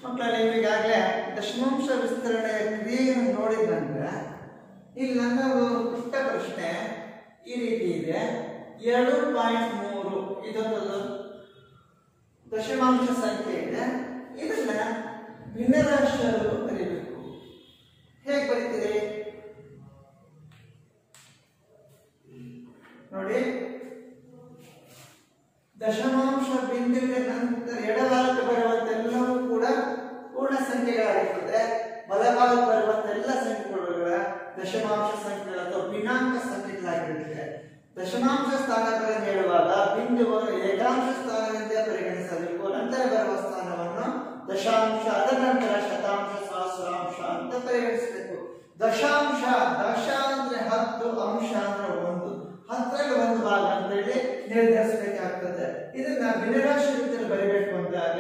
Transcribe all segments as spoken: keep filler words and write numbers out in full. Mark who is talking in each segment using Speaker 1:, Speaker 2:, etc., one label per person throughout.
Speaker 1: ಮಕ್ಕಳಲ್ಲಿ ನಿಮಗಾಗಲೇ ದಶಮಾಂಶ ವಿಸ್ತರಣೆಯ ಕ್ರಿಯೆಯನ್ನು ನೋಡಿದ ನಂತರ ಇಲ್ಲಿ ನನ್ನ ಪುಟ್ಟ ಪ್ರಶ್ನೆ ಈ ರೀತಿ ಇದೆ. ಎರಡು ಪಾಯಿಂಟ್ ಮೂರು ಇದೊಂದು ದಶಮಾಂಶ ಸಂಖ್ಯೆ ಇದೆ. ಇದನ್ನ ಭಿನ್ನರಾಶಿಗಳು ಬರೀಬೇಕು. ಹೇಗೆ ಬರೀತೀರಿ ನೋಡಿ. ದಶಮಾಂಶ ಬಿಂದುವಿನ ನಂತರ ಎಡಭಾಗಕ್ಕೆ ಬರುವಂತೆಲ್ಲವೂ ಕೂಡ ಪೂರ್ಣ ಸಂಖ್ಯೆಗಳಾಗಿರ್ತದೆ. ಬಲಭಾಗಕ್ಕೆ ಬರುವಂತೆಲ್ಲ ಸಂಖ್ಯೆಗಳ ದಶಮಾಂಶ ಸಂಖ್ಯೆಗಳು ಅಥವಾ ಭಿನ್ನಾಂಕ ಸಂಖ್ಯೆಗಳಾಗಿರುತ್ತದೆ. ದಶಮಾಂಶ ಸ್ಥಾನಗಳನ್ನು ಹೇಳುವಾಗ ಬಿಂದುವನ್ನು ಏಕಾಂಶ ಸ್ಥಾನದಿಂದ ಪರಿಗಣಿಸಬೇಕು. ನಂತರ ಬರುವ ಸ್ಥಾನವನ್ನು ದಶಾಂಶ, ಅದರ ನಂತರ ಶತಾಂಶ, ಸಹಸ್ರಾಂಶ ಅಂತ ಪರಿಗಣಿಸಬೇಕು. ದಶಾಂಶ, ದಶ ಅಂದ್ರೆ ಹತ್ತು, ಅಂಶ ಅಂದ್ರೆ ಒಂದು, ಹತ್ತರಲ್ಲಿ ಒಂದು ಭಾಗ ಅಂತ ಹೇಳಿ ನಿರ್ಧರಿಸಬೇಕಾಗ್ತದೆ. ಇದನ್ನ ಭಿನ್ನರಾಶಿ ರೀತಿಯಲ್ಲಿ ಬರೀಬೇಕು ಅಂದಾಗ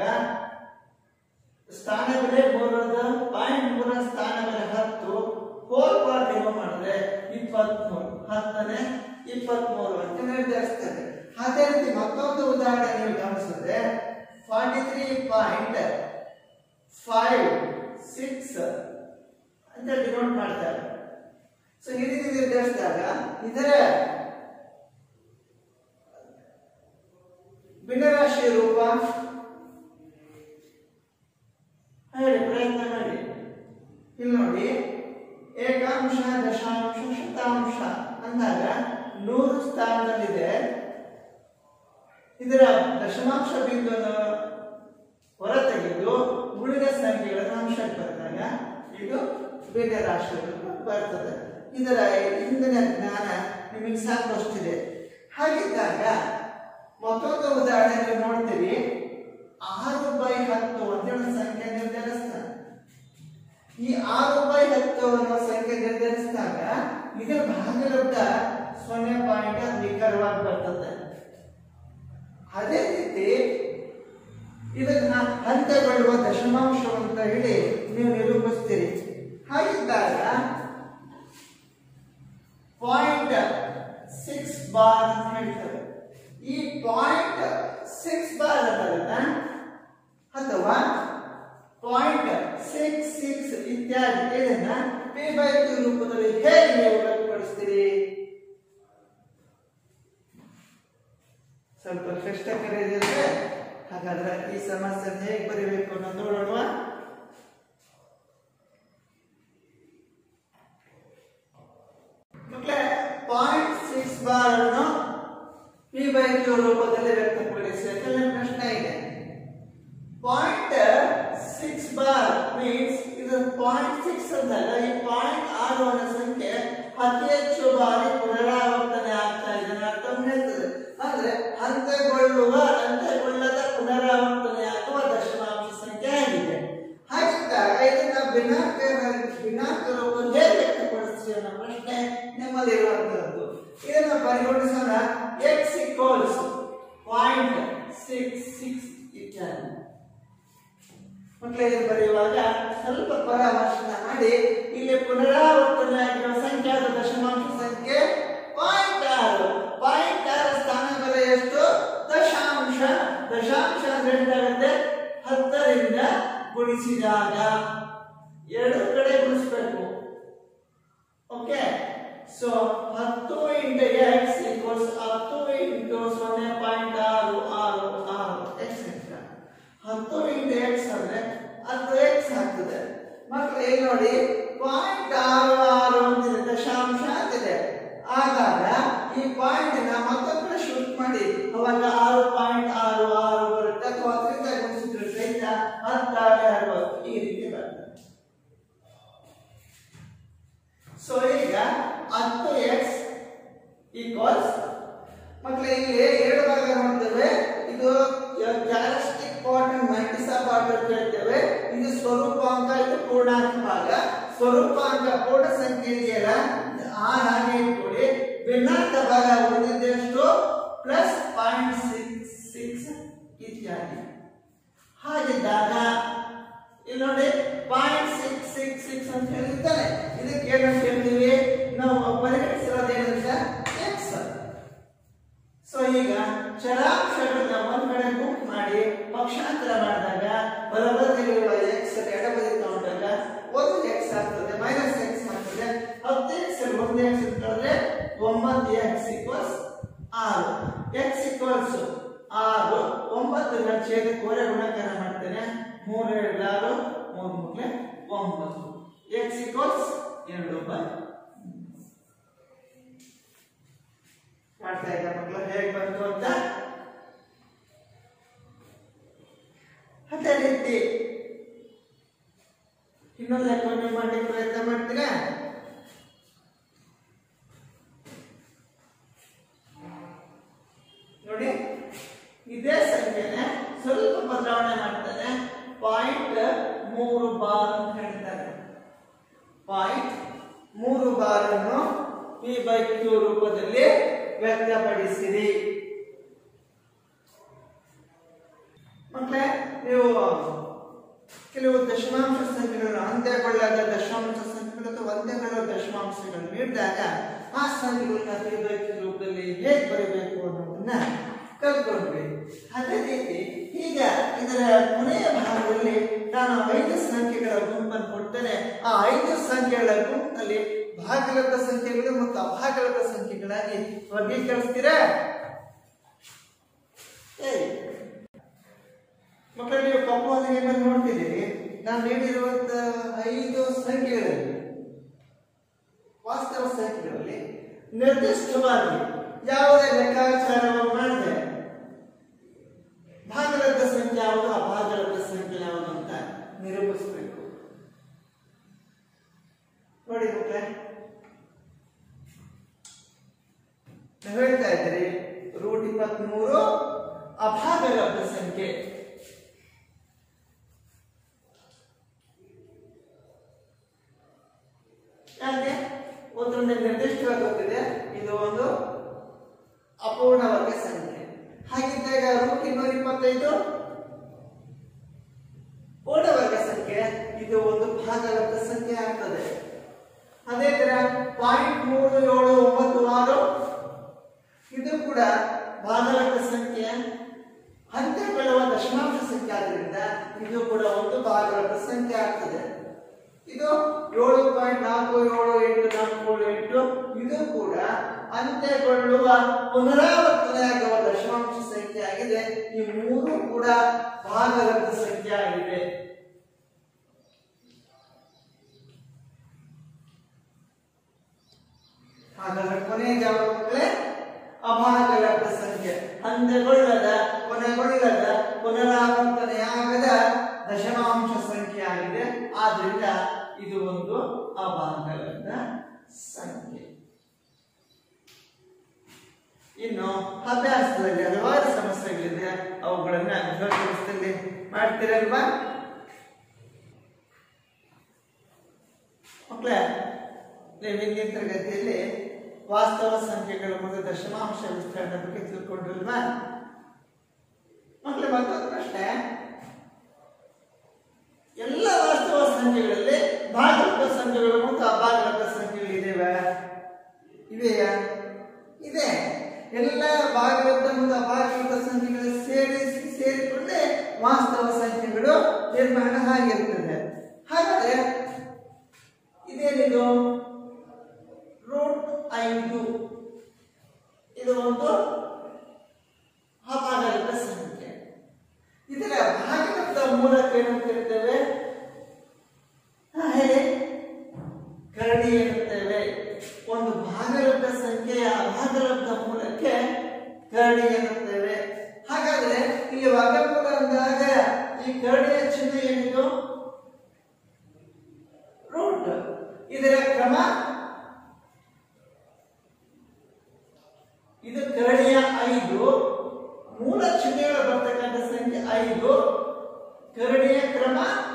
Speaker 1: ಸ್ಥಾನ ಬೆಲೆ ಮೂರದ ಪಾಯಿಂಟ್ ಮೂರ ಸ್ಥಾನ ಬೆಲೆ ಹತ್ತು, ಹೋಲ್ ಪಾರ್ಟ್ ಡಿವೈಡ್ ಮಾಡಿದ್ರೆ ಇಪ್ಪತ್ಮೂರು, ಹತ್ತನೇ ಇಪ್ಪತ್ಮೂರು ಅಂತ ನಿರ್ಧರಿಸ್ತದೆ. ಅದೇ ರೀತಿ ಮತ್ತೊಂದು ಉದಾಹರಣೆ ನೀವು ಗಮನಿಸಿದ್ರೆ forty three point five six ಅಂತ ಡಿನೋಟ್ ಮಾಡ್ತಾರೆ. ಸೊ ಈ ರೀತಿ ನಿರ್ಧರಿಸಿದಾಗ ಇದರ ಭಿನ್ನರಾಶಿ ರೂಪ ಹೇಳಿ, ಪ್ರಯತ್ನ ಮಾಡಿ. ಇಲ್ಲಿ ನೋಡಿ, ಏಕಾಂಶ, ದಶಾಂಶ, ಶತಾಂಶ ಅಂದಾಗ ನೂರು ಸ್ಥಾನದಲ್ಲಿದೆ. ಇದರ ದಶಮಾಂಶ ಬಿಂದುವನ್ನು ಹೊರತೆಗೆದು ಉಳಿದ ಸಂಖ್ಯೆಗಳನ್ನು ಅಂಶಕ್ಕೆ ಬಂದಾಗ ಇದು ಭಿನ್ನರಾಶಿಗಳು ಬರ್ತದೆ. ಇದರ ಹಿಂದಿನ ಜ್ಞಾನ ನಿಮಗೆ ಸಾಕಷ್ಟಿದೆ. ಹಾಗಿದ್ದಾಗ ಮತ್ತೊಂದು ಉದಾಹರಣೆ ನೋಡ್ತೀವಿ. ಆರು ಬೈ ಹತ್ತು ಅಂತೇಳಿ ಸಂಖ್ಯೆ ನಿರ್ಧರಿಸ್ತಾನೆ. ಈ ಆರು ಬೈ ಹತ್ತು ಅನ್ನೋ ಸಂಖ್ಯೆ ನಿರ್ಧರಿಸಿದಾಗ ಇದರ ಭಾಗಲಬ್ಧ ಸೊನ್ನೆ ಪಾಯಿಂಟ್ ನಿಖರವಾಗಿ ಬರ್ತದೆ. ಅದೇ ರೀತಿ ಇದನ್ನ ಹಂತಗೊಳ್ಳುವ ದಶಮಾಂಶ ಅಂತ ಹೇಳಿ ನೀವು ನಿರೂಪಿಸ್ತೀರಿ. ಹಾಗಿದ್ದಾಗ ಪಾಯಿಂಟ್ ಸಿಕ್ಸ್ ಬಾರ್ ಅಂತ ಹೇಳ್ತಾರೆ. ಈ ಪಾಯಿಂಟ್ ಸಿಕ್ಸ್ ಬಾರ್ ಅನ್ನೋದನ್ನ ಅಥವಾ ಪಾಯಿಂಟ್ ಸಿಕ್ಸ್ ಸಿಕ್ಸ್ ಇತ್ಯಾದಿ ಇದನ್ನ ಪಿ ಬೈ ಟು ರೂಪದಲ್ಲಿ ಹೇಗೆ ನೀವು ವ್ಯಕ್ತಪಡಿಸ್ತೀರಿ? ಸ್ವಲ್ಪ ಕ್ಲಿಷ್ಟಕರ. ಹಾಗಾದ್ರೆ ಈ ಸಮಸ್ಯೆ ಹೇಗೆ ಬರೀಬೇಕು ಅನ್ನೋದು ನೋಡೋಣ. ಮಕ್ಕಳೇ, ಪಾಯಿಂಟ್ ಸಿಕ್ಸ್ ಬಾರ್ ಅನ್ನು ಪಿ ಬೈ ಟು ರೂಪದಲ್ಲಿ ವ್ಯಕ್ತಪಡಿಸಿ ಅಂತ ಪ್ರಶ್ನೆ ಇದೆ. ಪಾಯಿಂಟ್ ಸಿಕ್ಸ್ ಬಾರ್ ಮೀನ್ಸ್ ಇದು ಪಾಯಿಂಟ್ ಸಿಕ್ಸ್ ಅಂದಾಗ ಈ ಪಾಯಿಂಟ್ ಆರು ಅನ್ನೋ ಸಂಖ್ಯೆ ಅತಿ ಹೆಚ್ಚು ಬಾರಿ ಪುನರಾವರ್ತನೆ ಆಗ್ತಾ ಇದೆ ಅರ್ಥ ಹೇಳ್ತದೆ. ಅಂದ್ರೆ ಹಂತಗೊಳ್ಳುವ ಹಂತಗೊಳ್ಳದ ಪುನರಾವರ್ತನೆ ಆಗುವ ದಶಮಾಂಶ ಸಂಖ್ಯೆ ಆಗಿದೆ. ಹಾಗಿದ್ದಾಗ ಇದನ್ನ ಭಿನ್ನಾಂಕ ಭಿನ್ನಾಂಕ ರೂಪದಲ್ಲಿ ಹೇಗೆ ವ್ಯಕ್ತಪಡಿಸ್ತೀವಿ ಅನ್ನೋ ಪ್ರಶ್ನೆ ನಿಮ್ಮಲ್ಲಿರುವಂತಹದ್ದು. ಇದನ್ನ ಪರಿಗಣಿಸೋಣ. X equals point six six ಇತ್ಯಾದಿ. ಮಕ್ಕಳಿಗೆ ಬರೆಯುವಾಗ ಸ್ವಲ್ಪ ಪರಾಮರ್ಶನ ಮಾಡಿ. ಇಲ್ಲಿ ಪುನರಾವರ್ತನೆ ಆಗಿರುವ ಸಂಖ್ಯಾದ ದಶಮಾಂಶ ಸಂಖ್ಯೆ ಪಾಯಿಂಟ್ ಆರು. ಪಾಯಿಂಟ್ ಆರು ಸ್ಥಾನ ಬೆಲೆ ಎಷ್ಟು? ದಶಾಂಶ. ದಶಾಂಶ ಅಂದ್ರೆ ಎಂಟಾಗುತ್ತೆ? ಹತ್ತರಿಂದ ಗುಣಿಸಿದಾಗ ಎರಡು ಕಡೆ ಗುಣಿಸ್ಬೇಕು. ಓಕೆ, ಸೊ ಹತ್ತು ಇಂಟು ಎಕ್ಸ್ ಈಕ್ವಲ್ಸ್ ಹತ್ತು ಇಂಟು ಸೊನ್ನೆ ಪಾಯಿಂಟ್ ಆರು ಆರು ಆರು ಎಕ್ಸೆಟ್ರಾ. ಹತ್ತು ಇಂಟು ಎಕ್ಸ್ ಅಂದ್ರೆ ಹತ್ತು ಎಕ್ಸ್ ಆಗ್ತದೆ. ಮಕ್ಕಳು ಇಲ್ಲಿ ನೋಡಿ, ಪಾಯಿಂಟ್ ಆರು ಆರು ಅಂತಿದೆ, ದಶಾಂಶ ಅಂತಿದೆ. ಆದಾಗ ಈ ಪಾಯಿಂಟ್ ನ ಮತ್ತೊಂದು ಶಿಫ್ಟ್ ಮಾಡಿ ಅವಾಗ ಆರು ಪಾಯಿಂಟ್ ಆರು ಆರು ಬರುತ್ತೆ. ಅಥವಾ ಹತ್ತರಿಂದ ಗುಣಿಸಿದ್ರೆ ಸಹಿತ ಹತ್ತಾರು ಅರವತ್ತು ಈ ರೀತಿ ಬರ್ತದೆ. ಸೊ ಈಗ ಹತ್ತು ಎಕ್ಸ್ ಈಕ್ವಲ್ಸ್ ಮಕ್ಕಳು ಇಲ್ಲಿ ಎರಡು ಭಾಗ ನೋಡ್ತೇವೆ. ಇದು characteristic part and mantissa part ಅಂತ ಹೇಳ್ತೇವೆ. ಇದು ಸ್ವರೂಪಾಂಕ, ಇದು ಪೂರ್ಣಾಂಕ ಭಾಗ. ಸ್ವರೂಪಾಂಕ ಪೂರ್ಣ ಸಂಖ್ಯೆ ಇದೆಯಲ್ಲ ಆ ಹಾಗೆ ಇಟ್ಕೊಳ್ಳಿ. ಭಿನ್ನಾಂಕ ಭಾಗ ಉಳಿದಿದ್ದೆಷ್ಟು? ಪ್ಲಸ್ ಪಾಯಿಂಟ್ ಸಿಕ್ಸ್ ಸಿಕ್ಸ್ ಇತ್ಯಾದಿ. ಹಾಗಿದ್ದಾಗ ಇಲ್ಲಿ ನೋಡಿ, ಪಾಯಿಂಟ್ ಸಿಕ್ಸ್ ಸಿಕ್ಸ್ ಸಿಕ್ಸ್ ಅಂತ ಹೇಳಿರ್ತಾನೆ. ಇದಕ್ಕೆ ಏನಂತ ಹೇಳ್ತೀವಿ ನಾವು? ಪರಿಗಣಿಸಿರೋದು ಏನಂತ ಎಕ್ಸ್. ಸೊ ಈ ಈಗ ಚರಾಂಶಗಳನ್ನ ಒಂದ್ ಕಡೆ ಗುಂಪು ಮಾಡಿ ಪಕ್ಷಾಂತರ ಮಾಡಿದಾಗ ಬಲಬದಿಯಲ್ಲಿರುವ ಎಕ್ಸ್ ಎಡಬದಿ ತಗೊಂಡಾಗ ಒಂದು ಎಕ್ಸ್ ಆಗ್ತದೆ, ಮೈನಸ್ ಎಕ್ಸ್ ಆಗ್ತದೆ. ಹತ್ತು ಎಕ್ಸ್ ಒಂದು ಎಕ್ಸ್ ಇಟ್ಕೊಂಡ್ರೆ ಒಂಬತ್ತು ಎಕ್ಸ್ ಈಕ್ವಲ್ಸ್ ಆರು. ಎಕ್ಸ್ ಈಕ್ವಲ್ಸ್ ಆರು. ಒಂಬತ್ತನ್ನ ಛೇದಕ್ಕೆ ಹೊರೆ ಗುಣಾಕಾರ ಮಾಡ್ತೇನೆ. ಮೂರು ಎರಡು ಆರು, ಮೂರು ಮೂರಲೆ ಒಂಬತ್ತು. ಎಕ್ಸ್ ಈಕ್ವಲ್ಸ್ ಎರಡು ಬೈ ಮಾಡ್ತಾ ಇದ್ದ ಮಕ್ಕಳು ಹೇಗೆ ಬಂತು ಅಂತ. ಅದೇ ರೀತಿ ಇನ್ನೊಂದು ಲೆಕ್ಕವನ್ನು ಮಾಡಲಿಕ್ಕೆ ಪ್ರಯತ್ನ ಮಾಡ್ತೀರಾ? ನೋಡಿ, ಇದೇ ಸಂಖ್ಯೆನೆ ಸ್ವಲ್ಪ ಬದಲಾವಣೆ ಮಾಡ್ತಾರೆ. ಪಾಯಿಂಟ್ ಮೂರು ಬಾರ್ ಅಂತ ಹೇಳ್ತಾರೆ. ಪಾಯಿಂಟ್ ಮೂರು ಬಾರ್ ಅನ್ನು ಪಿ ಬೈ ಕ್ಯೂ ರೂಪದಲ್ಲಿ ವ್ಯಕ್ತಪಡಿಸಿರಿ. ಮಕ್ಕಳೇ, ನೀವು ಕೆಲವು ದಶಮಾಂಶ ಸಂಖ್ಯೆಗಳು ಅಂತ್ಯಗೊಳ್ಳದ ದಶಮಾಂಶ ಸಂಖ್ಯೆಗಳು ಅಥವಾ ಅಂತ್ಯಗೊಳ್ಳುವ ದಶಮಾಂಶಗಳು ನೀಡಿದಾಗ ಆ ಸಂಖ್ಯೆಗಳನ್ನ ಪಿ ಬೈ ಕ್ಯೂ ರೂಪದಲ್ಲಿ ಹೇಗೆ ಬರೀಬೇಕು ಅನ್ನೋದನ್ನ ಕಲ್ತ್ಕೊಂಡ್ವಿ. ಅದೇ ರೀತಿ ಈಗ ಇದರ ಕೊನೆಯ ಭಾಗದಲ್ಲಿ ನಾನು ಐದು ಸಂಖ್ಯೆಗಳ ಗುಂಪನ್ನು ಕೊಡ್ತೇನೆ. ಆ ಐದು ಸಂಖ್ಯೆಗಳ ಗುಂಪಿನಲ್ಲಿ ಭಾಗಲಬ್ಧ ಸಂಖ್ಯೆಗಳು ಮತ್ತು ಅಭಾಗಲಬ್ಧ ಸಂಖ್ಯೆಗಳಾಗಿ ವರ್ಗೀಕರಿಸ್ತೀರಾ? ಮಕ್ಕಳು, ನೀವು ಕಪ್ಪು ಹೊಲಿಗೆ ನೋಡ್ತಿದ್ದೀರಿ. ನಾನು ನೀಡಿರುವಂತ ಐದು ಸಂಖ್ಯೆಗಳಲ್ಲಿ, ವಾಸ್ತವ ಸಂಖ್ಯೆಗಳಲ್ಲಿ ನಿರ್ದಿಷ್ಟವಾಗಿ ಯಾವುದೇ ಲೆಕ್ಕಾಚಾರವನ್ನು ಮಾಡದೆ ಭಾಗಲಬ್ಧ ಸಂಖ್ಯೆ ಯಾವುದು, ಅಭಾಗಲಬ್ಧ ಸಂಖ್ಯೆ ಯಾವುದು ಅಂತ ನಿರೂಪಿಸಬೇಕು. ನೋಡಿ ಮಕ್ಕಳೇ, ನಾವು ಹೇಳ್ತಾ ಇದ್ದೀರಿ ರೂಟ್ ಇಪ್ಪತ್ಮೂರು ಅಭಾಗಲಬ್ಧ ಸಂಖ್ಯೆ. ಯಾಕೆ? ಒಂದೊಂದು ನಿರ್ದಿಷ್ಟವಾಗಿ ಗೊತ್ತಿದೆ, ಇದು ಒಂದು ಅಪೂರ್ಣ ವರ್ಗ ಸಂಖ್ಯೆ. ಹಾಗಿದ್ದಾಗ ರೂಟ್ ಇನ್ನೂರ ಇಪ್ಪತ್ತೈದು ಪೂರ್ಣ ವರ್ಗ ಸಂಖ್ಯೆ, ಇದು ಒಂದು ಭಾಗಲಬ್ಧ ಸಂಖ್ಯೆ ಆಗ್ತದೆ. ಅದೇ ತರ ಪಾಯಿಂಟ್ ಮೂರು ಏಳು ಒಂಬತ್ತು ಆರು ಇದು ಕೂಡ ಭಾಗಲಬ್ಧ ಸಂಖ್ಯೆ, ಅಂತ್ಯಗೊಳ್ಳುವ ದಶಮಾಂಶ ಸಂಖ್ಯೆ ಆದ್ದರಿಂದ ಇದು ಕೂಡ ಒಂದು ಭಾಗಲಬ್ಧ ಸಂಖ್ಯೆ ಆಗ್ತದೆ. ಇದು ಏಳು ಪಾಯಿಂಟ್ ನಾಲ್ಕು ಏಳು ಎಂಟು ನಾಲ್ಕು ಎಂಟು ಇದು ಕೂಡ ಅಂತ್ಯಗೊಳ್ಳುವ ಪುನರಾವರ್ತನೆಯಾಗುವ ದಶಮಾಂಶ ಸಂಖ್ಯೆ ಆಗಿದೆ. ಈ ಮೂರು ಕೂಡ ಭಾಗಲಬ್ಧ ಸಂಖ್ಯೆ ಆಗಿದೆ. ಹಾಗಾದ್ರೆ ಕೊನೆಗೆ ಯಾವ ಮಕ್ಕಳೇ? ಅಭಾಗಲಬ್ಧ ಸಂಖ್ಯೆ, ಅಂತ್ಯಗೊಳ್ಳದ, ಕೊನೆಗೊಳ್ಳದ, ಪುನರಾವರ್ತನೆಯಾಗದ ದಶಮಾಂಶ ಸಂಖ್ಯೆ ಆಗಿದೆ. ಆದ್ರಿಂದ ಇದು ಒಂದು ಅಭಾಗಲಬ್ಧ ಸಂಖ್ಯೆ. ಇನ್ನು ಅಭ್ಯಾಸದಲ್ಲಿ ಹಲವಾರು ಸಮಸ್ಯೆಗಳಿದೆ, ಅವುಗಳನ್ನ ಅಭ್ಯಾಸದಲ್ಲಿ ಮಾಡ್ತೀರಲ್ವಾ ಮಕ್ಕಳೇ? ನೀವು ಹಿಂದಿನ ತರಗತಿಯಲ್ಲಿ ವಾಸ್ತವ ಸಂಖ್ಯೆಗಳು ಮತ್ತು ದಶಮಾಂಶ ವಿಸ್ತರಣೆ ಬಗ್ಗೆ ತಿಳ್ಕೊಂಡ್ರಲ್ವಾ ಮಕ್ಕಳೇ? ಮತ್ತೊಂದು ಪ್ರಶ್ನೆ, ಎಲ್ಲ ವಾಸ್ತವ ಸಂಖ್ಯೆಗಳಲ್ಲಿ ಭಾಗಲಬ್ಧ ಸಂಖ್ಯೆಗಳು ಮತ್ತು ಅಭಾಗಲಬ್ಧ ಸಂಖ್ಯೆಗಳು ಇವೆಯಾ? ಇವೆಯಾ? ಇದೆ. ಎಲ್ಲ ಭಾಗಲಬ್ಧ ಮತ್ತು ಅಭಾಗಲಬ್ಧ ಸಂಖ್ಯೆಗಳು ಸೇರಿಸಿ ಸೇರಿಕೊಂಡೇ ವಾಸ್ತವ ಸಂಖ್ಯೆಗಳು ನಿರ್ಮಾಣ ಆಗಿರ್ತದೆ. ಹಾಗಾದ್ರೆ ಇದೇನಿದು? ರೂಟ್ ಐದು ಇದು ಒಂದು ಅಭಾಗಲಬ್ಧ ಸಂಖ್ಯೆ. ಇದರ ಭಾಗಲಬ್ಧ ಮೂಲಕ ಏನಂತಿರ್ತೇವೆ? ಹೇಳಿ, ಕರಡಿ ಎನ್ನುತ್ತೇವೆ. ಒಂದು ಭಾಗಲಬ್ಧ ಸಂಖ್ಯೆಯ ಅಭಾಗಲಬ್ಧ ಮೂಲಕ್ಕೆ ಕರಡಿ ಎನ್ನುತ್ತೇವೆ. ಹಾಗಾದ್ರೆ ಇಲ್ಲಿ ವರ್ಗಮೂಲ ಅಂದಾಗ ಈ ಕರಡಿಯ ಚಿಹ್ನೆ ಏನಿದು? ರೂಟ್. ಇದರ ಕ್ರಮ, ಇದು ಕರಡಿಯ ಐದು, ಮೂಲ ಚಿಹ್ನೆಗಳು ಬರ್ತಕ್ಕಂಥ ಸಂಖ್ಯೆ ಐದು, ಕರಡಿಯ ಕ್ರಮ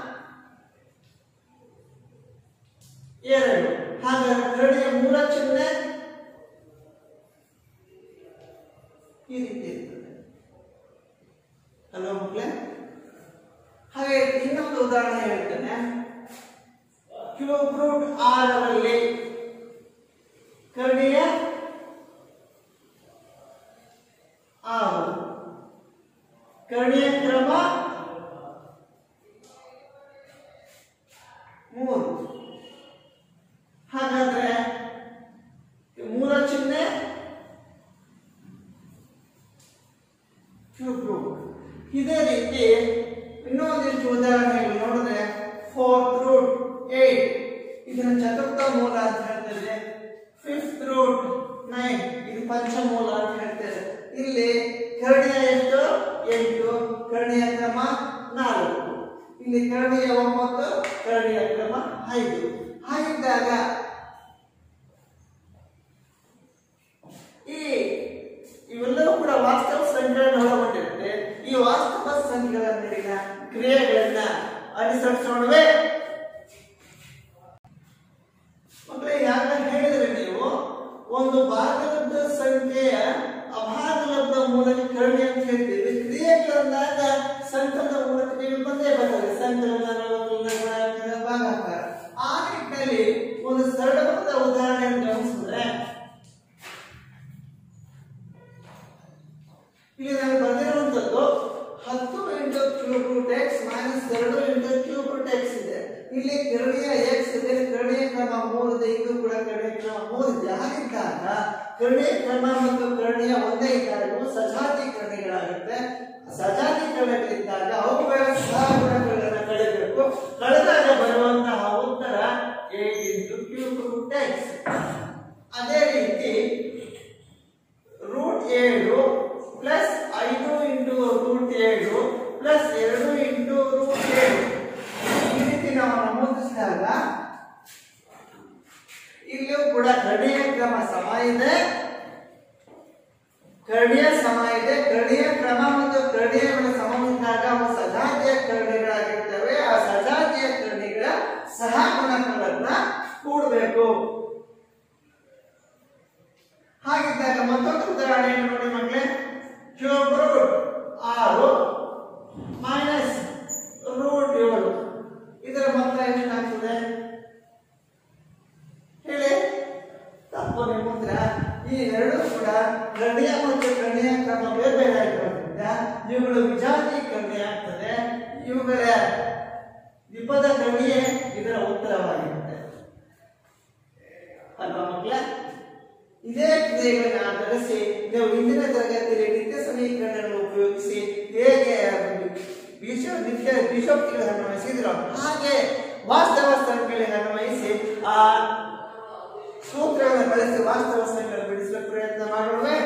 Speaker 1: ಎರಡು. ಹಾಗಾದ್ರೆ ಕರಡಿಯ ಮೂಲ ಚಿಹ್ನೆ ಈ ರೀತಿ ಇರ್ತದೆ. ಅಲ್ವಾ ಮಕ್ಕಳೇ? ಹಾಗೆ ಇನ್ನೊಂದು ಉದಾಹರಣೆ ಹೇಳ್ತೇನೆ. ಕ್ಯೂಬ್ ರೂಟ್ ಆರರಲ್ಲಿ ಕರಡಿಯ ಕರ್ಣೀಯ ಕ್ರಮ ಮೂರು. ಹಾಗಾದ್ರೆ ಮೂಲ ಚಿಹ್ನೆ ಕ್ಯೂಬ್ ರೂಟ್. ಇದೇ ರೀತಿ ಇನ್ನೊಂದಿಷ್ಟು ಉದಾಹರಣೆಗಳು ನೋಡಿದ್ರೆ ಫೋರ್ತ್ ರೂಟ್ ಏಟ್ ಇದನ್ನ ಚತುರ್ಥ ಮೂಲ ಅಂತ ಹೇಳ್ತೇವೆ. ಫಿಫ್ತ್ ರೂಟ್ ನೈನ್ ಇದು ಪಂಚಮೂಲ ಅಂತ ಹೇಳ್ತೇವೆ. ಇಲ್ಲಿ ಕರ್ಣೀಯ ಎಷ್ಟು ಎಂಟು, ಕರ್ಣೀಯ ಕ್ರಮ ನಾಲ್ಕು, ಇಲ್ಲಿ ಕರ್ಣೀಯ ಒಂಬತ್ತು, ಕರ್ಣೀಯ ಕ್ರಮ ಐದು. ಹಾಗಿದ್ದಾಗ ಈ ಇವೆಲ್ಲವೂ ಕೂಡ ವಾಸ್ತವ ಸಂಖ್ಯೆಗಳನ್ನು ಒಳಗೊಂಡಿರುತ್ತೆ. ಈ ವಾಸ್ತವ ಸಂಖ್ಯೆಗಳ ನಡುವಿನ ಕ್ರಿಯೆಗಳನ್ನ ಅನುಸರಿಸೋಣವೇ? ಮಕ್ಕಳೇ, ಯಾಕ ಹೇಳಿದ್ರೆ ನೀವು ಒಂದು ಭಾಗಲಬ್ಧ ಸಂಖ್ಯೆಯ ಅಭಾಗಲಬ್ಧ ಮೂಲಕ ಕರ್ಣಿ ಅಂತ ಹೇಳ್ತೀವಿ. ಕ್ರಿಯೆಗಳಂದಾಗ ಸಂಕಲನ ಮೂಲಕ ನೀವು ಬಂದೇ ಬರ್ತದೆ. ಸಂಕಲನ ಭಾಗಾಕಾರ. ಆ ನಿಟ್ಟಿನಲ್ಲಿ ಒಂದು ಸರಳವಾದ ಉದಾಹರಣೆಯನ್ನು ಗಮನಿಸಿದ್ರೆ ಇಲ್ಲಿ ನಾನು ಬರೆದಿರುವಂತದ್ದು ಹತ್ತು into cube root X minus ಎರಡು ಇಂಟು ಕ್ಯೂಬ್ ರೂಟ್ ಎಕ್ಸ್ ಇದೆ. ಇಲ್ಲಿ ಕರ್ಣೀಯ ಎಕ್ಸ್ ಇದೆ, ಕರ್ಣೀಯ ಕ್ರಮ ಮೂರು ಇದೆ, ಇದು ಕೂಡ ಕರ್ಣೀಯ ಕ್ರಮ ಮೂರು ಇದೆ. ಹಾಗಿದ್ದಾಗ ಕರ್ಣೀಯ ಕ್ರಮ ಮತ್ತು ಕರ್ಣೀಯ ಒಂದೇ ಇದ್ದಾಗ ಇವು ಸಜಾತಿ ಕರ್ಣಿಗಳಾಗುತ್ತೆ. ಸಜಾತಿ ಕರ್ಣಗಳಿದ್ದಾಗ ಅವುಗಳ ಸಹಗುಣಗಳನ್ನು ಕಳೆಯಬೇಕು. ಕಳೆದಾಗ ಬರುವಂತಹ ಉತ್ತರ eight into cube root X. ಅದೇ ರೀತಿ ರೂಟ್ ಏಳು ಪ್ಲಸ್ ಐದು ಇಂಟು ರೂಟ್ ಏಳು ಪ್ಲಸ್ ಎರಡು ಇಂಟು ರೂಟ್ ಏಳು ಈ ರೀತಿ ನಾವು ನಮೂದಿಸಿದಾಗ ಇಲ್ಲಿಯೂ ಕೂಡ ಕರ್ಣೀಯ ಕ್ರಮ ಸಮ ಇದೆ, ಕರ್ಣೀಯ ಸಮ ಇದೆ. ಕರ್ಣೀಯ ಕ್ರಮ ಮತ್ತು ಕರ್ಣೀಯಗಳ ಸಮವಿದ್ದಾಗ ಅವು ಸಜಾತಿಯ ಕರ್ಣಿಗಳಾಗಿರ್ತವೆ. ಆ ಸಜಾತಿಯ ಕರ್ಣಿಗಳ ಸಹಗುಣಕಗಳನ್ನ ಕೂಡಬೇಕು. ಹಾಗಿದ್ದಾಗ ಮತ್ತೊಂದು ಉದಾಹರಣೆಯನ್ನು ನೋಡಿ ಮಕ್ಕಳೇ. ಕ್ಯೂಬ್ ರೂಟ್ ಆರು ಮೈನಸ್ ರೂಟ್ ಏಳು ಇದರ ಮೊತ್ತ ಎಷ್ಟಾಗ್ತದೆ ಹೇಳಿ? ತಪ್ಪು ನಿಮ್ಮ ಉತ್ತರ. ಈ ಎರಡು ಕೂಡ ಕರ್ಣೀಯ ಮತ್ತು ಕರ್ಣೀಯ ಕ್ರಮ ಬೇರೆ ಬೇರೆ ಆಗಿರೋದ್ರಿಂದ ಇವುಗಳು ವಿಜಾತಿ ಕರ್ಣೀಯ ಆಗ್ತದೆ. ಇವುಗಳ ವಿಪದ ಕರ್ಣೀಯ ಇದರ ಉತ್ತರವಾಗಿರುತ್ತೆ ಅಲ್ವಾ ಮಕ್ಕಳೇ? ಇದೇ ಕ್ರಿಯೆಗಳನ್ನು ಆಧರಿಸಿ ನೀವು ಹಿಂದಿನ ತರಗತಿಯಲ್ಲಿ ನಿತ್ಯ ಸಮೀಕರಣಗಳನ್ನು ಉಪಯೋಗಿಸಿ ಹೇಗೆ ಬೀಜ ನಿತ್ಯ ಬೀಜೋಕ್ತಿಗಳನ್ನು ಅನ್ವಯಿಸಿದ್ರು ಹಾಗೆ ವಾಸ್ತವ ಸಂಖ್ಯೆಗಳನ್ನು ಅನ್ವಯಿಸಿ ಆ ಸೂತ್ರಗಳನ್ನು ಬಳಸಿ ವಾಸ್ತವ ಸಂಖ್ಯೆಗಳನ್ನು ಬಿಡಿಸುವ ಪ್ರಯತ್ನ ಮಾಡೋಣವೇ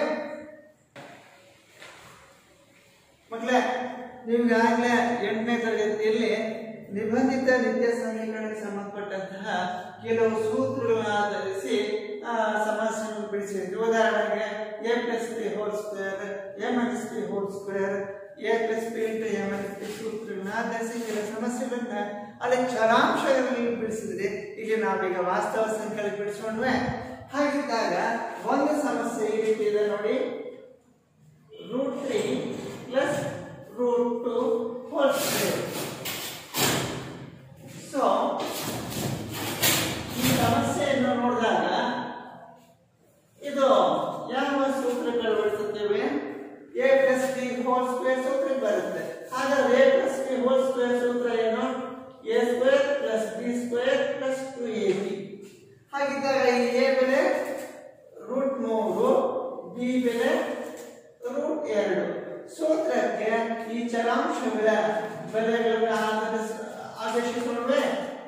Speaker 1: ಮಕ್ಕಳೇ? ನಿಮ್ಗಾಗಲೇ ಎಂಟನೇ ತರಗತಿಯಲ್ಲಿ ನಿಬಂಧಿತ ನಿತ್ಯ ಸಮೀಕರಣಕ್ಕೆ ಸಂಬಂಧಪಟ್ಟಂತಹ ಕೆಲವು ಸೂತ್ರಗಳನ್ನು ಆಧರಿಸಿ ಸಮಸ್ಯೆಯನ್ನು ಬಿಡಿಸಿದ್ವಿ. ಉದಾಹರಣೆಗೆ A plus P whole square, A minus P whole square, A plus P into A minus P ಸೂತ್ರಗಳನ್ನ ಆಧರಿಸಿ ಕೆಲವು ಸಮಸ್ಯೆಗಳನ್ನ ಅಲ್ಲಿ ಚರಾಂಶಗಳಲ್ಲಿ ಬಿಡಿಸಿದ್ರಿ. ಇಲ್ಲಿ ನಾವೀಗ ವಾಸ್ತವ ಸಂಖ್ಯೆಯಲ್ಲಿ ಬಿಡಿಸೋಣವೆ. ಹಾಗಿದ್ದಾಗ ಒಂದು ಸಮಸ್ಯೆ ಈ ರೀತಿ ಇದೆ ನೋಡಿ. Root three plus root two whole square. So ಈ ಸಮಸ್ಯೆಯನ್ನು ನೋಡಿದಾಗ ಇದು ಯಾವ ಸೂತ್ರಗಳು ಬಳಸುತ್ತೇವೆ? A plus B whole square ಸೂತ್ರ ಬರುತ್ತೆ. ಹಾಗಾದ್ರೆ A plus B whole square ಸೂತ್ರ ಏನು? A square plus B square plus two A B. ಹಾಗಿದ್ದಾಗ ಈ ಎ ಬೆಲೆ ರೂಟ್ ಮೂರು, ಬಿ ಬೆಲೆ ರೂಟ್ ಎರಡು. ಸೂತ್ರಕ್ಕೆ ಈ ಚರಾಂಶಗಳ ಬೆಲೆಗಳನ್ನು ಆಧರಿಸ ಆದೇಶಿಸೋಣವೇ?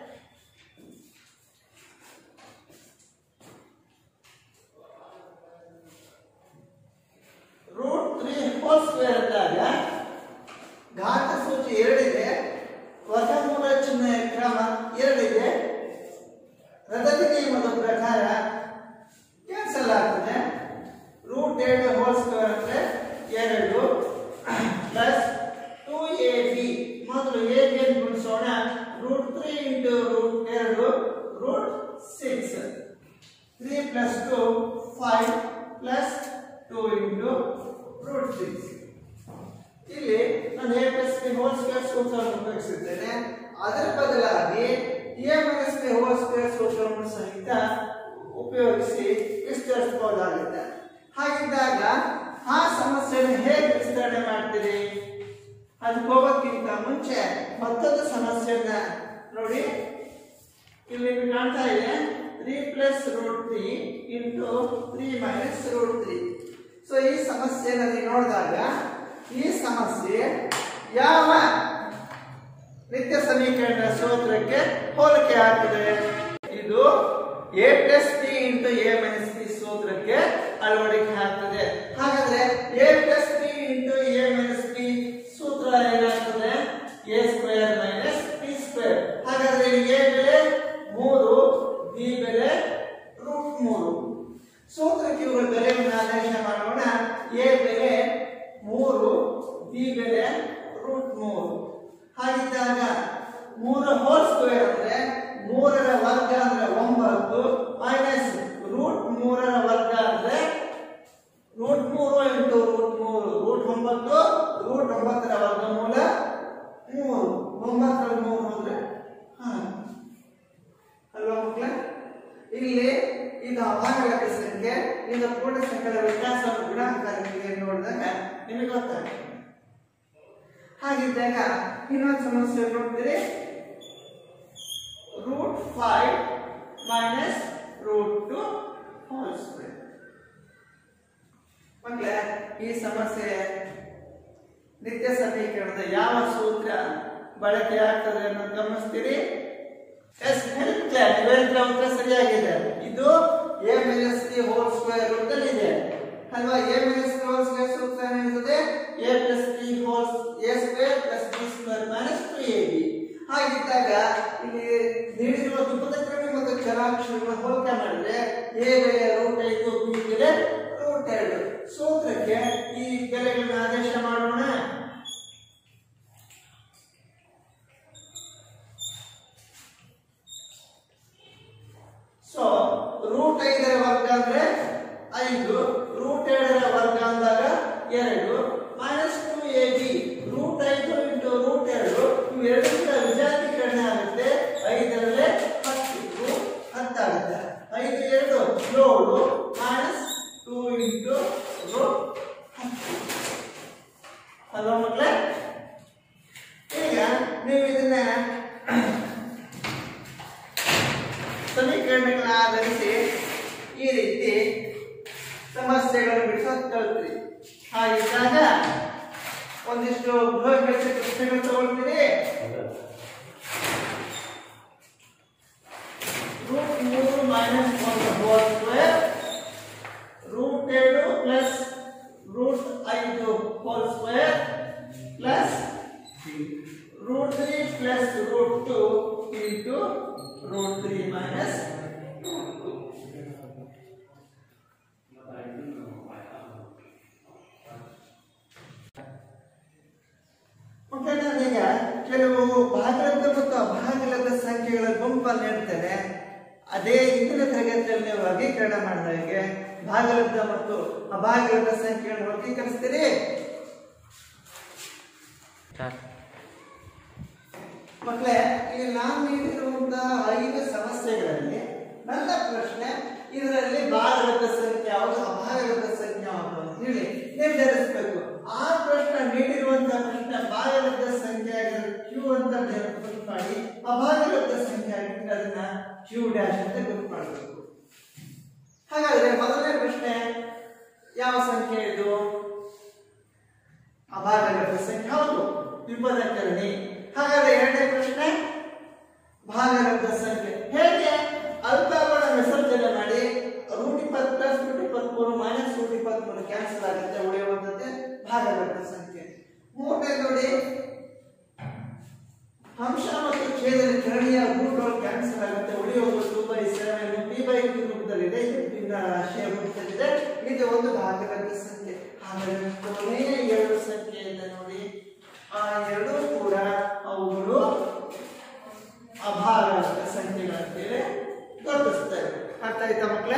Speaker 1: ರೂಟ್ ತ್ರೀ ಹೋಲ್ ಸ್ಕ್ವೇರ್ ಅಂದಾಗ ಘಾತ ಸೂಚಿ ಎರಡಿದೆ, ವರ್ಗಮೂಲ ಚಿಹ್ನೆಯ ಕ್ರಮ ಎರಡಿದೆ. ರದ್ದತಿ ನಿಯಮದ ಪ್ರಕಾರ ಕ್ಯಾನ್ಸಲ್ ಆಗ್ತದೆ. ರೂಟ್ ಎರಡು ಹೋಲ್ ಸ್ಕ್ವೇರ್ ಅಂದ್ರೆ ಎರಡು ಪ್ಲಸ್ ಟು ಎ ಬಿ. ಮೊದಲು ಎ ಬಿ ಅನ್ನು ಗುಣಿಸೋಣ. ರೂಟ್ ತ್ರೀ ಇಂಟು ರೂಟ್ ಎರಡು root six. Three plus two five plus two into root six. ಇಲ್ಲಿ ನಾನು A plus B whole square ಸೂತ್ರವನ್ನು ಉಪಯೋಗಿಸಿದ್ದೇನೆ. ಅದರ ಬದಲಾಗಿ A minus B whole square ಸೂತ್ರವನ್ನು ಸಹಿತ ಉಪಯೋಗಿಸಿ ವಿಸ್ತರಿಸಬಹುದಾಗಿದೆ. ಹಾಗಿದ್ದಾಗ ಆ ಸಮಸ್ಯೆಯನ್ನು ಹೇಗೆ ವಿಸ್ತರಣೆ ಮಾಡ್ತೀರಿ? ಅದಕ್ಕೆ ಹೋಗೋಕ್ಕಿಂತ ಮುಂಚೆ ಮತ್ತೊಂದು ಸಮಸ್ಯೆಯನ್ನ ನೋಡಿ. ಇಲ್ಲಿ ಕಾಣ್ತಾ ಇದೆ three plus root three into three minus root three. So ಈ ಸಮಸ್ಯೆಯನ್ನು ನೋಡಿದಾಗ ಈ ಸಮಸ್ಯೆ ಯಾವ ನಿತ್ಯ ಸಮೀಕರಣ ಸೂತ್ರಕ್ಕೆ ಹೋಲಿಕೆ ಆಗ್ತದೆ? ಇದು A plus T into A minus T ಸೂತ್ರಕ್ಕೆ ಅಳವಡಿಕೆ ಆಗ್ತದೆ. ಹಾಗಾದ್ರೆ A plus T into A minus T ಸೂತ್ರ ಏನಾಗ್ತದೆ? A square minus T square. ಹಾಗಾದ್ರೆ ಎ ಬೆಲೆ ಮೂರು, ಬಿ ಬೆಲೆ ರೂಟ್ ಮೂರು. ಸೂತ್ರಕ್ಕೆ ಇವುಗಳ ಬೆಲೆಯನ್ನು ಆದೇಶ ಮಾಡೋಣ. ಎ ಬೆಲೆ ಮೂರು, ಬಿ ಬೆಲೆ ರೂಟ್ ಮೂರು. ಹಾಗಿದ್ದಾಗ ಮೂರ ಹೋಲ್ ಸ್ಕ್ವೇರ್ ಅಂದ್ರೆ ಮೂರರ ವರ್ಗ ಅಂದ್ರೆ ಒಂಬತ್ತು ಮೈನಸ್ ರೂಟ್ ಮೂರರ ವರ್ಗ ಅಂದ್ರೆ ರೂಟ್ ಮೂರು ಇಂಟು ರೂಟ್ ಮೂರು ರೂಟ್ ಒಂಬತ್ತು. ರೂಟ್ ಒಂಬತ್ತರ ವರ್ಗಮೂಲ ಮೂರು. ಒಂಬತ್ತರ ಮೂರು ಅಂದ್ರೆ ಹ ಅಲ್ವಾ ಮಕ್ಕಳ? ಇಲ್ಲಿ ಇದು ಅಭಾಗಲಬ್ಧ ಸಂಖ್ಯೆ, ಇದು ಪೂರ್ಣ ಸಂಖ್ಯೆಯ ವ್ಯತ್ಯಾಸವನ್ನು ಗುಣಾಕಾರಕ್ಕೆ ನೋಡಿದಾಗ ನಿಮಗೆ ಗೊತ್ತಾಗುತ್ತೆ. ಹಾಗಿದ್ದಾಗ ಇನ್ನೊಂದು ಸಮಸ್ಯೆ ನೋಡ್ತೀರಿ. Root five minus root two whole square. ಮಕ್ಕಳೇ, ಈ ಸಮಸ್ಯೆ ನಿತ್ಯ ಸಮೀಕರಣದ ಯಾವ ಸೂತ್ರ ಬಳಕೆ ಆಗ್ತದೆ ಅನ್ನೋದು ಗಮನಿಸ್ತೀರಿ. ಎಸ್ ಹೆಲ್ಪ್ ಕ್ಲಾಸ್ ಇವೆಲ್ಲ ಉತ್ತರ ಸರಿಯಾಗಿದೆ. ಇದು A minus T whole square ರೂಪದಲ್ಲಿ ಇದೆ ಅಲ್ವಾ? A minus T whole square ಸೂತ್ರ ಏನಿರ್ತದೆ? A plus T whole A square plus T square minus two A B. ಹಾಗಿದ್ದಾಗ ಇಲ್ಲಿ ನೀಡಿರುವ ದ್ವಿಪದ ಕ್ರಮ ಮತ್ತು ಚರಾಕ್ಷರಗಳನ್ನು ಹೋಲಿಕೆ ಮಾಡಿದ್ರೆ ಎ ಬೆಲೆ ರೂಟ್ ಐದು, ಬಿ ಬೆಲೆ ರೂಟ್ ಎರಡು. ಸೂತ್ರಕ್ಕೆ ಈ ಬೆಲೆಗಳನ್ನು ಆದೇಶ ಮಾಡೋಣ. ಸೊ ರೂಟ್ ಐದರ ವರ್ಗ ಅಂದ್ರೆ ಐದು, ರೂಟ್ ಏಳರ ವರ್ಗ ಅಂದಾಗ ಎರಡು minus two A B. Root ಐದು ಇಂಟು ರೂಟ್ ಎರಡು ಇವೆರಡರ ವಿಜಾತೀಕರಣ ಆಗುತ್ತೆ. ಐದರಲ್ಲೇ ಹತ್ತು ಹತ್ತಾಗುತ್ತೆ. ಐದು ಎರಡು ಏಳು ಮೈನಸ್ ಟೂ ಇಂಟು ರೂಟ್ ಹತ್ತು ಅಲ್ವಾ ಮಕ್ಕಳೇ? ಈಗ ನೀವು ಇದನ್ನ ಸಮೀಕರಣಗಳನ್ನ ಆಧರಿಸಿ ಈ ರೀತಿ ಸಮಸ್ಯೆಗಳನ್ನು ಬಿಡಿಸೋದು ಕಲ್ತ್ರಿ. ಹಾಗಿದ್ದಾಗ ಒಂದಿಷ್ಟು ಗೃಹಗಣಿತ ಪ್ರಶ್ನೆಗಳು ತಗೊಳ್ತೀರಿ. ರೂಟ್ ಮೂರು ಮೈನಸ್ ಒಂದು ಹೋಲ್ ಸ್ಕ್ವೇರ್, ರೂಟ್ ಎರಡು ಪ್ಲಸ್ ರೂಟ್ ಐದು whole square plus root three plus root two into root three minus root two. ಮತ್ತೆ ನಾನೀಗ ಕೆಲವು ಭಾಗಲಬ್ಧ ಮತ್ತು ಅಭಾಗಲಬ್ಧ ಸಂಖ್ಯೆಗಳ ಗುಂಪನ್ನು ಹೇಳ್ತೇನೆ. ಅದೇ ಇಂದಿನ ತರಗತಿಯಲ್ಲಿ ನೀವು ವರ್ಗೀಕರಣ ಮಾಡಿದಾಗೆ ಭಾಗಲಬ್ಧ ಮತ್ತು ಅಭಾಗಲಬ್ಧ ಸಂಖ್ಯೆಗಳನ್ನು ವರ್ಗೀಕರಿಸ್ತೀರಿ. ಮಕ್ಕಳೇ, ಈಗ ನಾನು ನೀಡಿರುವಂತಹ ಐದು ಸಮಸ್ಯೆಗಳಲ್ಲಿ ನನ್ನ ಪ್ರಶ್ನೆ ಇದರಲ್ಲಿ ಭಾಗಲಬ್ಧ ಸಂಖ್ಯೆ ಯಾವುದು, ಅಭಾಗಲಬ್ಧ ಸಂಖ್ಯೆ ಯಾವುದು ಅಂತ ಹೇಳಿ ನಿರ್ಧರಿಸಬೇಕು. ಆ ಪ್ರಶ್ನೆ ನೀಡಿರುವಂತಹ ಪ್ರಶ್ನೆ ಭಾಗಲಬ್ಧ ಸಂಖ್ಯೆ ಆಗಿದ್ರೆ ಕ್ಯೂ ಅಂತ ಗುರುತು ಮಾಡಿ, ಅಭಾಗಲಬ್ಧ ಸಂಖ್ಯೆ ಆಗಿದ್ರೆ ಅದನ್ನ ಕ್ಯೂ ಡ್ಯಾಶ್ ಅಂತ ಗುರುತು ಮಾಡಬೇಕು. ಹಾಗಾದ್ರೆ ಮೊದಲನೇ ಪ್ರಶ್ನೆ ಯಾವ ಸಂಖ್ಯೆ ಇದು? ಅಭಾಗಲಬ್ಧ ಸಂಖ್ಯೆ ಹೌದು, ದ್ವಿಪದ ಕರಣಿ. ಹಾಗಾದ್ರೆ ಎರಡನೇ ಪ್ರಶ್ನೆ ಭಾಗಲಬ್ಧ ಸಂಖ್ಯೆ. ಹೇಗೆ? ಅಲ್ಪಗಳ ವಿಸರ್ಜನೆ ಮಾಡಿ ರೂಟ್ ಇಪ್ಪತ್ತು ಪ್ಲಸ್ ರೂಟ್ ಇಪ್ಪತ್ತ್ ಮೂರು ಮೈನಸ್ ರೂಟ್ ಇಪ್ಪತ್ತ್ ಮೂರು ಕ್ಯಾನ್ಸಲ್ ಆಗುತ್ತೆ, ಉಳಿಯುವಂತದ್ದೇ ಭಾಗಲಬ್ಧ ಸಂಖ್ಯೆ. ಮೂರನೇ ನೋಡಿ, ಅಂಶ ಮತ್ತು ಛೇದನ ಕರಣಿಯ ರೂಟ್ಗಳು ಕ್ಯಾನ್ಸಲ್ ಆಗುತ್ತೆ, ಉಳಿಯುವುದು two by seven T by two ರೂಪದಲ್ಲಿದೆ, ಇದು ರಾಶಿಯ ರೂಪದಲ್ಲಿದೆ. ಇದು ಒಂದು ಭಾಗಲಬ್ಧ ಸಂಖ್ಯೆ. ಹಾಗಾದ್ರೆ ಕೊನೆಯ ಎರಡು ಸಂಖ್ಯೆಯಿಂದ ನೋಡಿ, ಆ ಎರಡೂ ಕೂಡ ಅವುಗಳು ಅಭಾಗಲಬ್ಧ ಸಂಖ್ಯೆಗಳಂತೇಳಿ ಗುರುತಿಸ್ತೇವೆ. ಅರ್ಥ ಆಯ್ತಾ ಮಕ್ಕಳೇ?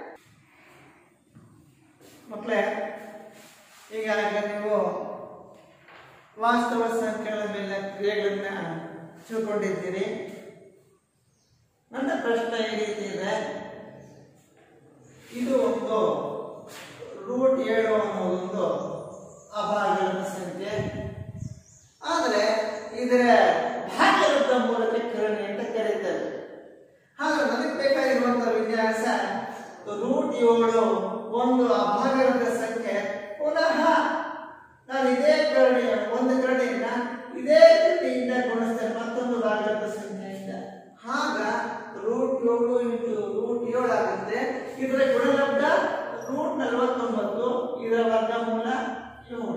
Speaker 1: ಮಕ್ಕಳೇ, ಈಗಾಗ ನೀವು ವಾಸ್ತವ ಸಂಖ್ಯೆಗಳ ಮೇಲೆ ಕ್ರಿಯೆಗಳನ್ನ ತಿಳ್ಕೊಂಡಿದ್ದೀರಿ. ನನ್ನ ಪ್ರಶ್ನೆ ಈ ರೀತಿ ಇದೆ. ಇದು ಒಂದು ರೂಟ್ ಏಳು ಅನ್ನೋದೊಂದು ಅಭಾಗಲಬ್ಧ ಸಂಖ್ಯೆ. ಏಳು.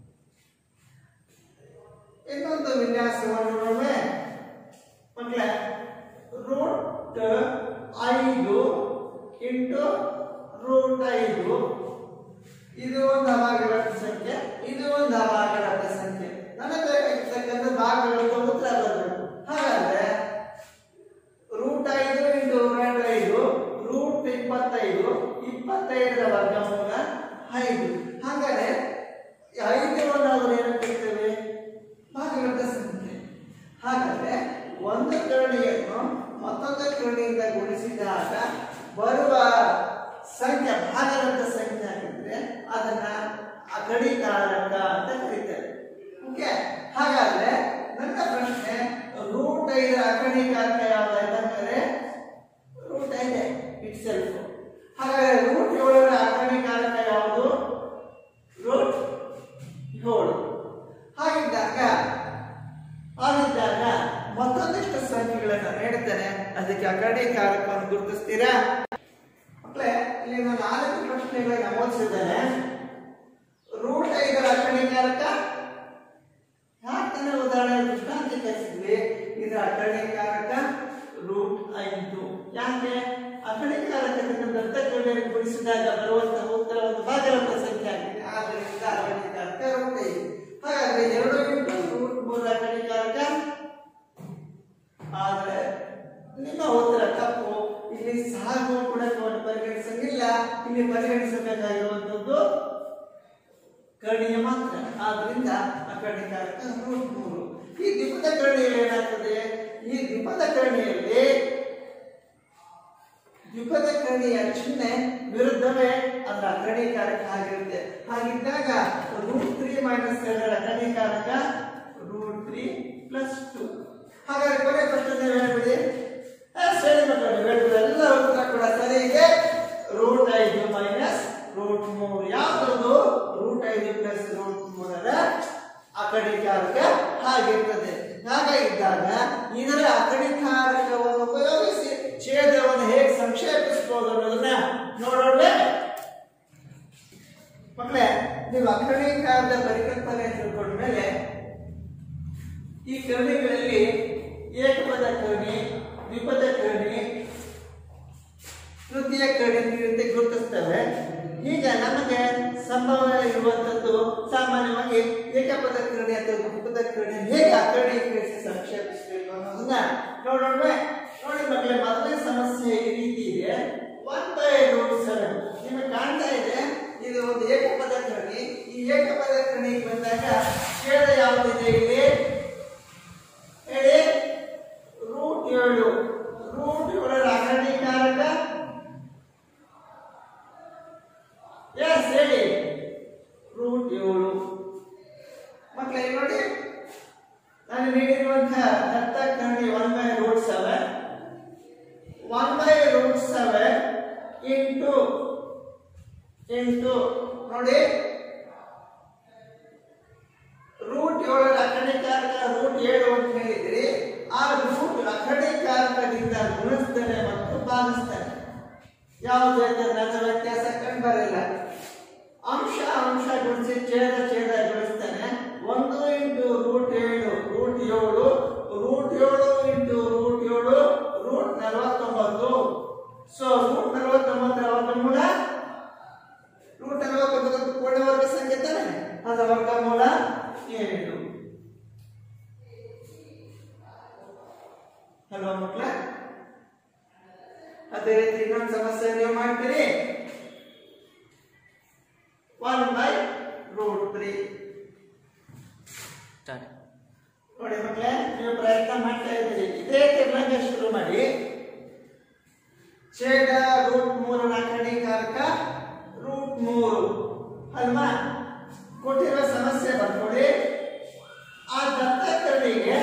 Speaker 1: ಇನ್ನೊಂದು ವಿನ್ಯಾಸವನ್ನು ನೋಡೋಣ ಮಕ್ಕಳೇ. ರೂಟ್ ಐದು ಇಂಟು ರೂಟ್ ಐದು, ಇದು ಒಂದು ಅಭಾಗಲಬ್ಧ ಸಂಖ್ಯೆ, ಇದು ಒಂದು ಅಭಾಗಲಬ್ಧ ಸಂಖ್ಯೆ. ನನಗೆ ಬೇಕಾಗಿರ್ತಕ್ಕಂಥ ಭಾಗಲಬ್ಧ ಉತ್ತರ ಬರಬೇಕು. ಹಾಗಾದ್ರೆ ರೂಟ್ ಐದು ಇಂಟು ರೂಟ್ ಐದು, ರೂಟ್ ಇಪ್ಪತ್ತೈದು, ಇಪ್ಪತ್ತೈದರ ವರ್ಗಮೂಲ ಐದು. ಹಾಗಾದ್ರೆ ಐದನ್ನು ನಾವು ಏನಂತಿರ್ತೇವೆ? ಭಾಗಲಬ್ಧ ಸಂಖ್ಯೆ. ಹಾಗಾದ್ರೆ ಒಂದು ಕರ್ಣಿಯನ್ನು ಮತ್ತೊಂದು ಕರ್ಣಿಯಿಂದ ಗುಣಿಸಿದಾಗ ಬರುವ ಸಂಖ್ಯೆ ಭಾಗಲಬ್ಧ ಸಂಖ್ಯೆ ಆಗಿದ್ರೆ ಅದನ್ನ ಅಕಡಿಕಾರಕ ಅಂತ ಕರೀತಾರೆ. ಓಕೆ, ಹಾಗಾದ್ರೆ ನನ್ನ ಪ್ರಶ್ನೆ ರೂಟ್ ಐದರ ಅಕಡಿಕಾರಕ ಯಾವ್ದಾಯ್ತಂದ್ರೆ ರೂಟ್ ಐದೇ ಇಟ್ ಸೆಲ್ಫ್. ಹಾಗಾದ್ರೆ ರೂಟ್ ಏಳರ ಅಕಡಿಕಾರಕ ಯಾವುದು? ರೂಟ್ ಏಳು. ಹಾಗಿದ್ದಾಗ ಹಾಗಿದ್ದಾಗ ಮತ್ತೊಂದಿಷ್ಟು ಸಂಖ್ಯೆಗಳನ್ನು ನೀಡುತ್ತೇನೆ, ಅದಕ್ಕೆ ಅಕಡಿಕಾರಕವನ್ನು ಗುರುತಿಸ್ತೀರಾ ಮಕ್ಕಳೇ? ಇಲ್ಲಿ ನಾನು ನಾಲ್ಕು ಪ್ರಶ್ನೆಗಳನ್ನು ನಮೂದಿಸಿದ್ದೇನೆ. ರೂಟ್ ಐದರ ಅಕಡಿಕಾರಕ ಯಾಕಂದ್ರೆ ಉದಾಹರಣೆ ದೃಷ್ಟಾಂತ ಕಲಿಸಿದ್ವಿ. ಇದರ ಅಕಡಿಕಾರಕ ರೂಟ್ ಐದು. ಯಾಕೆ? ಅಕಡಿಕಾರಕದಿಂದ ದತ್ತಕರ್ಣಿಯನ್ನು ಗುಣಿಸಿದಾಗ ಬರುವಂತಹ ಉತ್ತರ ಒಂದು ಭಾಗಲಬ್ಧ ಸಂಖ್ಯೆ ಆಗಿದೆ. ಆದ್ದರಿಂದ ಅಕಡಿಕಾರಕ ರೂಟ್ ಐದು. ಹಾಗಾದ್ರೆ ಎರಡು ಇಂಟು ರೂಟ್ ಮೂರು ಅಕಡಿಕಾರಕ. ಆದ್ರೆ ನಿಮ್ಮ ಉತ್ತರ ತಪ್ಪು. ಇಲ್ಲಿ ಸಾಗು ಗುಣಕವನ್ನು ಪರಿಗಣಿಸಂಗಿಲ್ಲ. ಇಲ್ಲಿ ಪರಿಗಣಿಸಬೇಕಾಗಿರುವಂತದ್ದು ಕರ್ಣೀಯ ಮಾತ್ರ. ಆದ್ರಿಂದ ಅಕಡಿಕಾರಕ ರೂಟ್ ಮೂರು. ಈ ದ್ವಿಪದ ಕರ್ಣಿಯಲ್ಲಿ ಏನಾಗ್ತದೆ? ಈ ದ್ವಿಪದ ಕರ್ಣಿಯಲ್ಲಿ ದ್ವಿಪದ ಕರ್ಣಿಯ ಚಿಹ್ನೆ ವಿರುದ್ಧವೇ ಅದರ ಅಕಡಿಕಾರಕ ಆಗಿರುತ್ತೆ. ಹಾಗಿದ್ದಾಗ ರೂಟ್ ತ್ರೀ ಮೈನಸ್ ಎರಡರ ಅಕಡಿಕಾರಕ ರೂಟ್ ತ್ರೀ ಪ್ಲಸ್ ಟು. ಹಾಗಾದ್ರೆ ಕೊನೆ ಪ್ರಶ್ನೆ ಹೇಳ್ಬಿಡಿ. ಸರಿ ಮಕ್ಕಳು, ಎಲ್ಲ ಉತ್ತರ ಕೂಡ ಸರಿ ಇದೆ. ರೂಟ್ ಐದು ಮೈನಸ್ ರೂಟ್ ಮೂರು ಯಾವುದು? ರೂಟ್ ಐದು ಪ್ಲಸ್ ರೂಟ್ ಮೂರರ ಅಕಡಿಕಾರಕ ಆಗಿರ್ತದೆ. ಹಾಗಾಗಿದ್ದಾಗ ಇದರ ಅಕಡಿಕಾರಕವನ್ನು ಉಪಯೋಗಿಸಿ ಛೇದವನ್ನು ಹೇಗೆ ಸಂಕ್ಷೇಪಿಸಬಹುದು ಅನ್ನೋದನ್ನ ನೋಡೋಣ ಮಕ್ಕಳೇ. ನೀವು ಅಕಡಿಕಾರದ ಪರಿಕಲ್ಪನೆ ತಿಳ್ಕೊಂಡ ಮೇಲೆ ಈ ಕರ್ಣಿಗಳಲ್ಲಿ ಏಕಪದ ಕರ್ಣಿ, ದ್ವಿಪದ ಕರ್ಣಿ, ತೃತೀಯ ಕರ್ಣಿ ರೀತಿ ಗುರುತಿಸ್ತವೆ. ಈಗ ನಮಗೆ ಸಂಭವ ಇರುವಂತದ್ದು ಸಾಮಾನ್ಯವಾಗಿ ಏಕಪದ ಕರ್ಣಿ ಅಥವಾ ದ್ವಿಪದ ಕರ್ಣಿ ಹೇಗೆ ಅಕಡಿಕರಿಸಿ ಸಂಕ್ಷೇಪಿಸಬೇಕು ಅನ್ನೋದನ್ನ ನೋಡೋಣ. ನೋಡಿ ಮಕ್ಕಳೇ, ಮೊದಲನೇ ಸಮಸ್ಯೆ ಈ ರೀತಿ ಇದೆ. ಒನ್ ಬೈ ರೂಟ್ ಸೆವೆನ್ ನಿಮಗೆ ಕಾಣ್ತಾ ಇದೆ. ಇದು ಒಂದು ಏಕಪದ ಕರ್ಣಿ. ಈ ಏಕಪದ ಕರ್ಣಿಗೆ ಬಂದಾಗ ಛೇದ ಯಾವುದಿದೆ ಇಲ್ಲಿ ಹೇಳಿ? ರೂಟ್ ಏಳು. ರೂಟ್ ಏಳರ ಅಕಡಿಕಾರಕ ಎಸ್ ಹೇಳಿ? ರೂಟ್ ಏಳು. ಮಕ್ಕಳೇ ನೋಡಿ, ನಾನು ನೀಡಿರುವಂತಹ ದತ್ತ ಕರ್ಣಿ one by root seven. One by root seven into into ನೋಡಿ ರೂಟ್ ಏಳರ ಅಕಡಿಕಾರಕ ರೂಟ್ ಏಳು ಅಂತ ಹೇಳಿದ್ರಿ. ಆ ರೂಟ್ ಅಕಡಿಕಾರಕದಿಂದ ಗುಣಿಸ್ತಾನೆ ಮತ್ತು ಭಾಗಿಸ್ತಾನೆ. ಯಾವುದು ನನ್ನ ವ್ಯತ್ಯಾಸ ಕಂಡು ಬರಲ್ಲ. ಅಂಶ ಅಂಶ ಗುಣಿಸಿ ಛೇದ ಛೇದ ಗುಣಿಸ್ತಾನೆ. ಒಂದು ಇಂಟು ರೂಟ್ ಏಳು ರೂಟ್ ಏಳು, ರೂಟ್ ಏಳು ಇಂಟು ರೂಟ್ ಏಳು ರೂಟ್ ನಲವತ್ತೊಂಬತ್ತು. ಸೊ ರೂಟ್ ನಲವತ್ತೊಂಬತ್ತರ ವರ್ಗಮೂಲ ರೂಟ್ ನಲವತ್ತೊಂಬತ್ತು ಪೂರ್ಣ ವರ್ಗ ಸಂಖ್ಯೆ ತಾನೆ, ಅದರ ವರ್ಗಮೂಲ ಏಳು. ಹಲೋ ಮಕ್ಕಳ, ಅದೇ ರೀತಿ ಇನ್ನೊಂದು ಸಮಸ್ಯೆ ನೀವು ಮಾಡ್ತೀರಿ. ಒನ್ ಬೈ ರೂಟ್ ತ್ರೀ ನೋಡಿ ಮಕ್ಕಳೇ, ನೀವು ಪ್ರಯತ್ನ ಮಾಡ್ತಾ ಇದ್ದೀರಿ. ಇದೇ ತಿರ್ಲಂಗೆ ಶುರು ಮಾಡಿ. ಛೇದ ರೂಟ್ ಮೂರರ ಅಕಡಿಕಾರಕ ರೂಟ್ ಮೂರು ಅಲ್ವಾ? ಕೊಟ್ಟಿರುವ ಸಮಸ್ಯೆ ಬರ್ಕೊಳ್ಳಿ. ಆ ದತ್ತಕರ್ಣಿಗೆ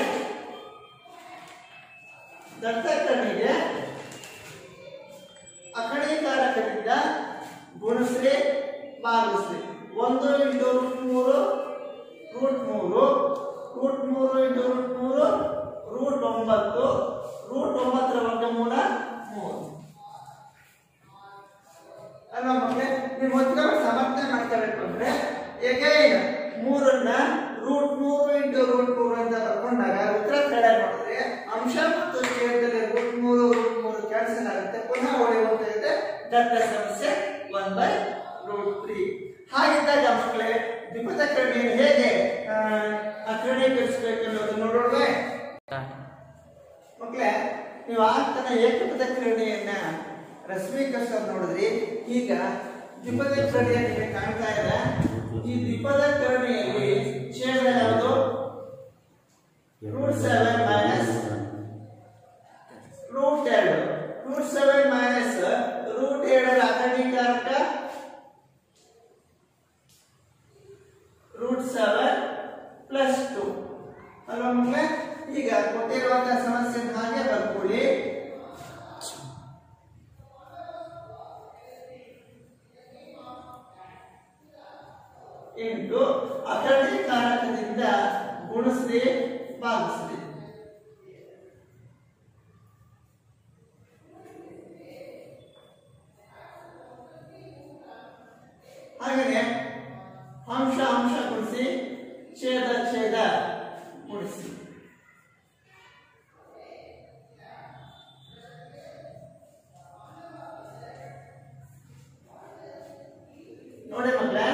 Speaker 1: ದತ್ತಕರ್ಣಿಗೆ ಅಕಡಿಕಾರಕದಿಂದ ಎಗೈನ್ ಮೂರನ್ನ ರೂಟ್ ಮೂರು ಇಂಟು ರೂಟ್ ಮೂರು ಅಂತ ಬರ್ಕೊಂಡಾಗ ಉತ್ತರ ಕಡೆ ನೋಡಿದ್ರೆ ಅಂಶ ಮತ್ತು ಛೇದದಲ್ಲಿ ರೂಟ್ ಮೂರು ರೂಟ್ ಮೂರು ಕ್ಯಾನ್ಸಲ್ ಆಗುತ್ತೆ, ಪುನಃ ಉಳಿಯುವಂತ ಇದೆ ದತ್ತ ಸಮಸ್ಯೆ ಒನ್ ಬೈ ರೂಟ್ ತ್ರೀ. ಹಾಗಿದ್ದಾಗ ಮಕ್ಕಳೇ ದ್ವಿಪದ ಕರ್ಣಿಯನ್ನು ಹೇಗೆ ಅಕ್ರಮೀಕರಿಸಬೇಕು ಅನ್ನೋದು ನೋಡೋಣ ಮಕ್ಕಳೇ. ನೀವು ಆಗ್ತಾನೆ ಏಕಪದ ಕರ್ಣಿಯನ್ನ ರಶ್ಮೀಕರಿಸೋದು ನೋಡಿದ್ರಿ. ಈಗ ದ್ವಿಪದ ಕರ್ಣಿಯ ನಿಮಗೆ ಕಾಣ್ತಾ ಇದೆ. ಈ ದ್ವಿಪದ ಕರ್ಣಿಯಲ್ಲಿ ಛೇದ ಯಾವುದು? ರೂಟ್ ಸೆವೆನ್ ಮೈನಸ್ ರೂಟ್ ಎರಡು. ರೂಟ್ ಸೆವೆನ್ ಮೈನಸ್ ರೂಟ್ ಏಳರ ಅಕರ್ಣೀಕಾರಕ ರೂಟ್ ಸೆವೆನ್ ಪ್ಲಸ್ ಟು ಅಲ್ವಾ ಮಕ್ಕಳೇ? ಈಗ ಕೊಟ್ಟಿರುವಂತಹ ಸಮಸ್ಯೆ ಹಾಗೆ ಬರ್ಕೊಳ್ಳಿ. ಇಂಟು ಅಕರ್ಣೀಕಾರಕದಿಂದ ಗುಣಿಸಿ ಭಾಗಿಸಿ. ಹಾಗೆಯೇ ಅಂಶ ಅಂಶ ಗುಣಿಸಿ, ಛೇದ ಛೇದ ಗುಣಿಸಿ. ನೋಡಿ ಮಕ್ಕಳೇ,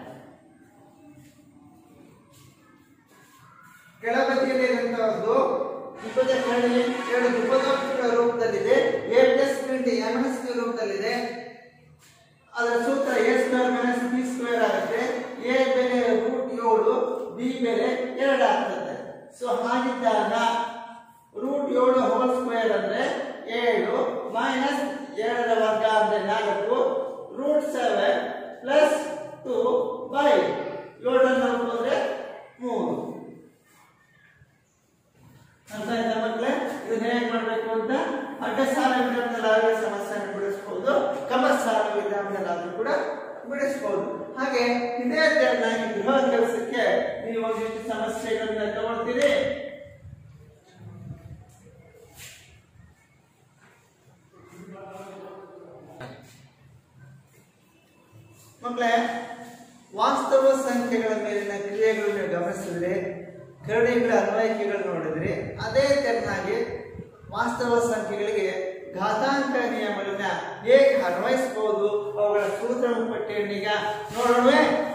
Speaker 1: ಕೆಳಬದಿಯಲ್ಲಿ ಇರುವಂತಹದ್ದು ದ್ವಿಪದ ಕರ್ಣಿ ಎರಡು ದ್ವಿಪದೋಕ್ತಿಗಳ ರೂಪದಲ್ಲಿದೆ. A plus into M S ರೂಪದಲ್ಲಿದೆ. ಅದರ ಸೂತ್ರ A square minus B square ಆಗುತ್ತೆ. ಎ ಬೆಲೆ ರೂಟ್ ಏಳು, ಬಿ ಬೆಲೆ ಎರಡು ಆಗ್ತದೆ. ಸೊ ಹಾಗಿದ್ದಾಗ ರೂಟ್ ಏಳು ಹೋಲ್ ಸ್ಕ್ವೇರ್ ಅಂದ್ರೆ ಏಳು ಮೈನಸ್ ಎರಡರ ವರ್ಗ ಅಂದ್ರೆ ನಾಲ್ಕು, root seven plus two by ಏಳನ್ನು ಹೋದ್ರೆ ಮೂರು. ಅರ್ಥ ಆಯ್ತಾ ಮಕ್ಕಳೇ? ಇದನ್ನ ಹೇಗೆ ಮಾಡಬೇಕು ಅಂತ ಅಡ್ಡ ಸಾಲ ವಿಧಾನದಲ್ಲಾಗಲೇ ಸಮಸ್ಯೆಯನ್ನು ಬಿಡಿಸಬಹುದು, ಕಮಸಾಲ ವಿಧಾನದಲ್ಲಾದ್ರೂ ಕೂಡ ಬಿಡಿಸಬಹುದು. ಹಾಗೆ ಇದೇ ತೆರನಾಗಿ ಗೃಹ ಕೆಲಸಕ್ಕೆ ನೀವು ಒಂದಿಷ್ಟು ಸಮಸ್ಯೆಗಳನ್ನ ತಗೊಳ್ತೀರಿ. ಮಕ್ಕಳೇ, ವಾಸ್ತವ ಸಂಖ್ಯೆಗಳ ಮೇಲಿನ ಕ್ರಿಯೆಗಳನ್ನು ಗಮನಿಸಿದ್ರೆ, ಕರ್ಣಿಗಳ ಅನ್ವಯಿಕೆಗಳು ನೋಡಿದ್ರೆ, ಅದೇ ತೆರನಾಗಿ ವಾಸ್ತವ ಸಂಖ್ಯೆಗಳಿಗೆ ಘಾತಾಂಕ ನಿಯಮಗಳನ್ನ ಹೇಗೆ ಅನ್ವಯಿಸಬಹುದು ಅವುಗಳ ಸೂತ್ರ ಪಟ್ಟಿಯನ್ನೀಗ ನೋಡೋಣ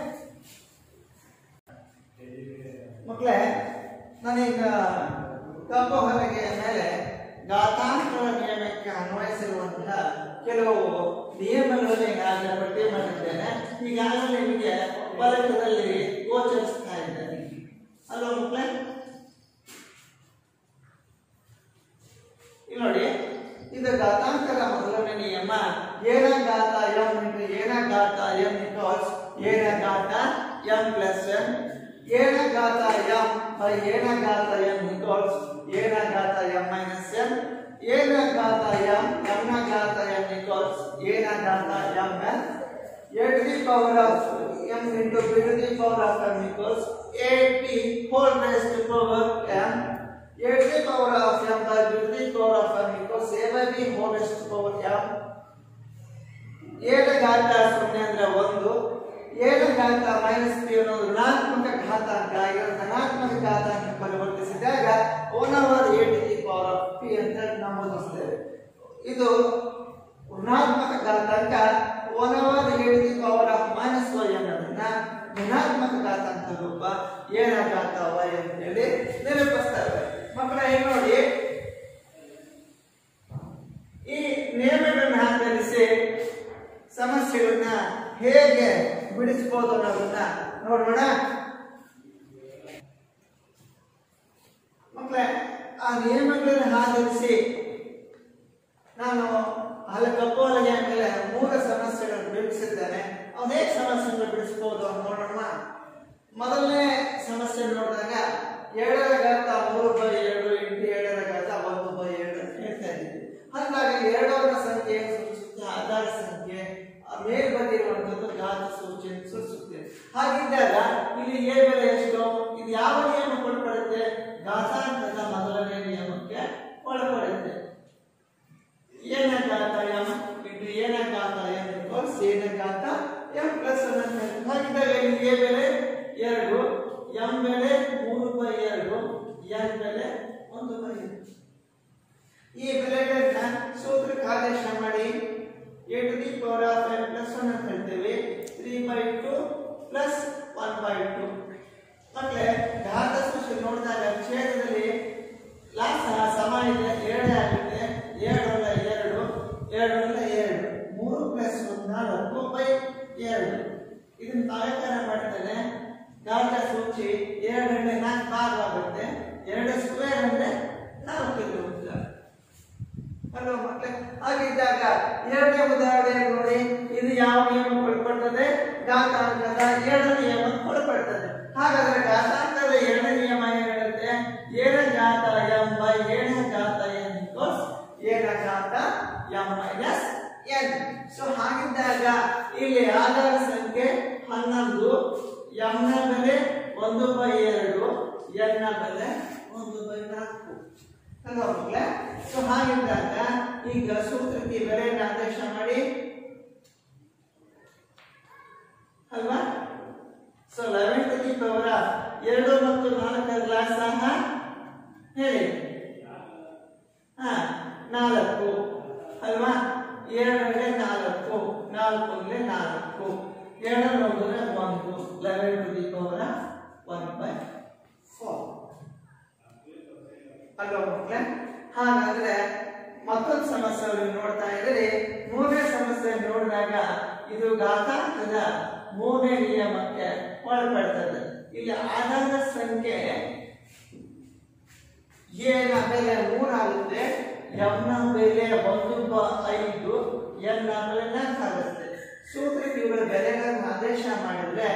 Speaker 1: ಮಕ್ಕಳೇ. ನಾನೀಗ ಕಪ್ಪು ಹಲಗೆಯ ಮೇಲೆ ಘಾತಾಂಕಗಳ ನಿಯಮಕ್ಕೆ ಅನ್ವಯಿಸಿರುವಂತಹ ಕೆಲವು ನಿಯಮಗಳನ್ನು ಈಗಾಗಲೇ ಪಟ್ಟಿ ಮಾಡಿದ್ದೇನೆ. ಈಗಾಗಲೇ ನಿಮಗೆ ಫಲಕದಲ್ಲಿ ಗೋಚರಿಸ್ತಾ ಇದ್ದೇನೆ ಅಲ್ವಾ ಮಕ್ಕಳೇ? ಇಲ್ಲಿ ನೋಡಿ, ಇದು ಘಾತಾಂಕದ ಮೊದಲನೇ ನಿಯಮ. ಏನ ಘಾತ ಎಂ ಇಂಟು ಏನ ಘಾತ ಎಂ ಈಕ್ವಲ್ಸ್ ಏನ ಘಾತ ಎಂ ಪ್ಲಸ್ ಎಂ. ಏನ ಘಾತ ಎಂ ಬೈ ಏನ ಘಾತ ಎಂ ಈಕ್ವಲ್ಸ್ ಏನ ಘಾತ ಎಂ ಮೈನಸ್ ಎಂ. ಏನ ಘಾತ ಎಂ ಎಂ ನ ಘಾತ ಎಂ ಈಕ್ವಲ್ಸ್ ಏನ ಘಾತ M N. a to the power of m into b to the power of m equals eight p whole raised to power m. a to the power of m by b to the power of m equals a by b whole raised to power m. a ನ ಘಾತ ಸೊನ್ನೆ ಅಂದ್ರೆ ಒಂದು, a ನ ಘಾತ minus p ಅನ್ನೋದು ಋಣಾತ್ಮಕ ಘಾತಾಂಕ ಆಗಿರೋ ಧನಾತ್ಮಕ ಘಾತಾಂಕ ಪರಿವರ್ತಿಸಿದಾಗ one over a to the power of p ಅಂತ ನಮೂದಿಸ್ತೇವೆ. ಇದು ಋಣಾತ್ಮಕ ಘಾತಾಂಕ one over a to the power of minus y ಅನ್ನೋದನ್ನ ಧನಾತ್ಮಕ ಘಾತಾಂಕ ರೂಪ a ನ ಘಾತ y ಅಂತ ಹೇಳಿ ನಿರೂಪಿಸ್ತಾರೆ. ಮಕ್ಕಳ ಏನು ನೋಡಿ, ಈ ನಿಯಮಗಳನ್ನು ಆಧರಿಸಿ ಸಮಸ್ಯೆಗಳನ್ನ ಹೇಗೆ ಬಿಡಿಸಬಹುದು ಅನ್ನೋದನ್ನ ನೋಡೋಣ ಮಕ್ಕಳೇ. ಆ ನಿಯಮಗಳನ್ನು ಆಧರಿಸಿ ನಾನು ಹಲ ಕಪ್ಪು ಹಲಗೆಯ ಮೇಲೆ ಮೂರು ಸಮಸ್ಯೆಗಳನ್ನು ಬಿಡಿಸಿದ್ದೇನೆ. ಅನೇಕ ಸಮಸ್ಯೆಗಳನ್ನು ಬಿಡಿಸಬಹುದು ಅಂತ ನೋಡೋಣ. ಮೊದಲನೇ ಸಮಸ್ಯೆ ನೋಡಿದಾಗ ಏಳರ ಘಾತ ಮೂರು ಬೈ ಎರಡು ಇಂಟು ಏಳರ ಘಾತ ಒಂದು ಬೈ ಎರಡು ಅಂತ ಹೇಳ್ತಾ ಇದ್ದೀವಿ. ಹಾಗಾಗಿ ಎರಡರ ಸಂಖ್ಯೆ ಸೂಚಿಸುತ್ತೆ ಆಧಾರ ಸಂಖ್ಯೆ, ಮೇಲ್ ಬಂದಿರುವಂತದ್ದು ಘಾತ ಸೂಚನೆ ಸೂಚಿಸುತ್ತೆ. ಹಾಗಿದ್ದಾಗ ಇಲ್ಲಿ ಎ ಬೆಲೆ ಎಷ್ಟು? ಇದು ಯಾವ ನಿಯಮಕ್ಕೆ ಒಳಪಡುತ್ತೆ? ಘಾತಾಂಕದ ಮೊದಲನೇ ನಿಯಮಕ್ಕೆ ಒಳಪಡುತ್ತೆ. ಏನ ಘಾತ ಎಂ ಇಂಟು ಏನ ಘಾತ ಎಂ ಈಕ್ವಲ್ಸ್ ಏನ ಘಾತ ಎಂ ಪ್ಲಸ್ ಒನ್. ಹಾಗಿದ್ದಾಗ ಇಲ್ಲಿ ಎ ಬೆಲೆ ಬಂದಿದೆ. ಈ ಬೆಲೆಗಳನ್ನ ಸೂತ್ರಕ್ಕೆ ಆದೇಶ ಮಾಡಿ a to the power of n plus one ಅಂತ ಹೇಳ್ತೇವೆ. three by two plus one by two. ಮತ್ತೆ ಘಾತ ಸೂಚಿ ನೋಡಿದಾಗ ಛೇದದಲ್ಲಿ ಲಾಸ ಸಮ ಇದೆ, ಎರಡೇ ಆಗುತ್ತೆ. ಎರಡಲ್ಲ ಎರಡು, ಎರಡಲ್ಲ ಎರಡು, ಮೂರು ಪ್ಲಸ್ ಒಂದು ನಾಲ್ಕು ಬೈ ಎರಡು. ಇದನ್ನ ತಾವೇಕಾರ ಮಾಡ್ತಾನೆ ಘಾತ ಸೂಚಿ ಎರಡರಲ್ಲಿ ನಾಲ್ಕು ಭಾಗವಾಗುತ್ತೆ. ಎರಡು ಸ್ಕ್ವೇರ್ ಅಂದ್ರೆ ನಾಲ್ಕು ಇರುತ್ತೆ ಅಲ್ವಾ ಮಕ್ಕಳೇ? ಹಾಗಿದ್ದಾಗ ಎರಡನೇ ಉದಾಹರಣೆ ನೋಡಿ, ಇದು ಯಾವ ನಿಯಮಕ್ಕೆ ಒಳಪಡ್ತದೆ? ಘಾತಾಂಕದ ಎರಡನೇ ನಿಯಮಕ್ಕೆ ಒಳಪಡ್ತದೆ. ಹಾಗಾದ್ರೆ ಘಾತಾಂಕದ ಎರಡನೇ ನಿಯಮ ಏನಿರುತ್ತೆ? ಏನ ಘಾತ ಎಂ ಬೈ ಏನ ಘಾತ ಎನ್ ಈಕ್ವಲ್ಸ್ ಏನ ಘಾತ ಎಂ ಮೈನಸ್ ಎನ್. ಸೊ ಹಾಗಿದ್ದಾಗ ಇಲ್ಲಿ ಆಧಾರ ಸಂಖ್ಯೆ ಹನ್ನೊಂದು, ಎಂ ನ ಬೆಲೆ ಒಂದು ಬೈ ಎರಡು, ಎನ್ ನ ಬೆಲೆ ಒಂದು ಬೈ ನಾಲ್ಕು ಅಲ್ವಾ ಮಕ್ಕಳೇ? ಸೊ ಹಾಗಿದ್ದಾಗ ಈಗ ಸೂತ್ರಕ್ಕೆ ಬೆಲೆಯನ್ನು ಆದೇಶ ಮಾಡಿ ಅಲ್ವಾ? So eleven to the power of ಎರಡು ಮತ್ತು ನಾಲ್ಕರ ಲಾಸ ಹೇಳಿ ಹಾ ನಾಲ್ಕು ಅಲ್ವಾ? ಎರಡರಲ್ಲಿ ನಾಲ್ಕು, ನಾಲ್ಕು ಅಂದ್ರೆ ನಾಲ್ಕು, ಎರಡರಲ್ಲಿ ಹೋದ್ರೆ ಒಂದು, eleven to the power of one by four ಅಲ್ವಾ ಮಕ್ಕಳೇ? ಹಾಗಾದ್ರೆ ಮತ್ತೊಂದು ಸಮಸ್ಯೆ ನೋಡ್ತಾ ಇದ್ರೆ, ಮೂರನೇ ಸಮಸ್ಯೆ ನೋಡಿದಾಗ ಇದು ಘಾತಾಂಕದ ಮೂರನೇ ನಿಯಮಕ್ಕೆ ಒಳಪಡ್ತದೆ. ಇಲ್ಲಿ ಆಧಾರ ಸಂಖ್ಯೆ ಎ ನ ಬೆಲೆ ಮೂರಾಗುತ್ತೆ, ಎಂ ನ ಬೆಲೆ ಒಂದು ಐದು, ಎನ್ ನ ಬೆಲೆ ನಾಲ್ಕು ಆಗುತ್ತೆ. ಸೂತ್ರಕ್ಕೆ ಇವರ ಬೆಲೆಗಳನ್ನು ಆದೇಶ ಮಾಡಿದ್ರೆ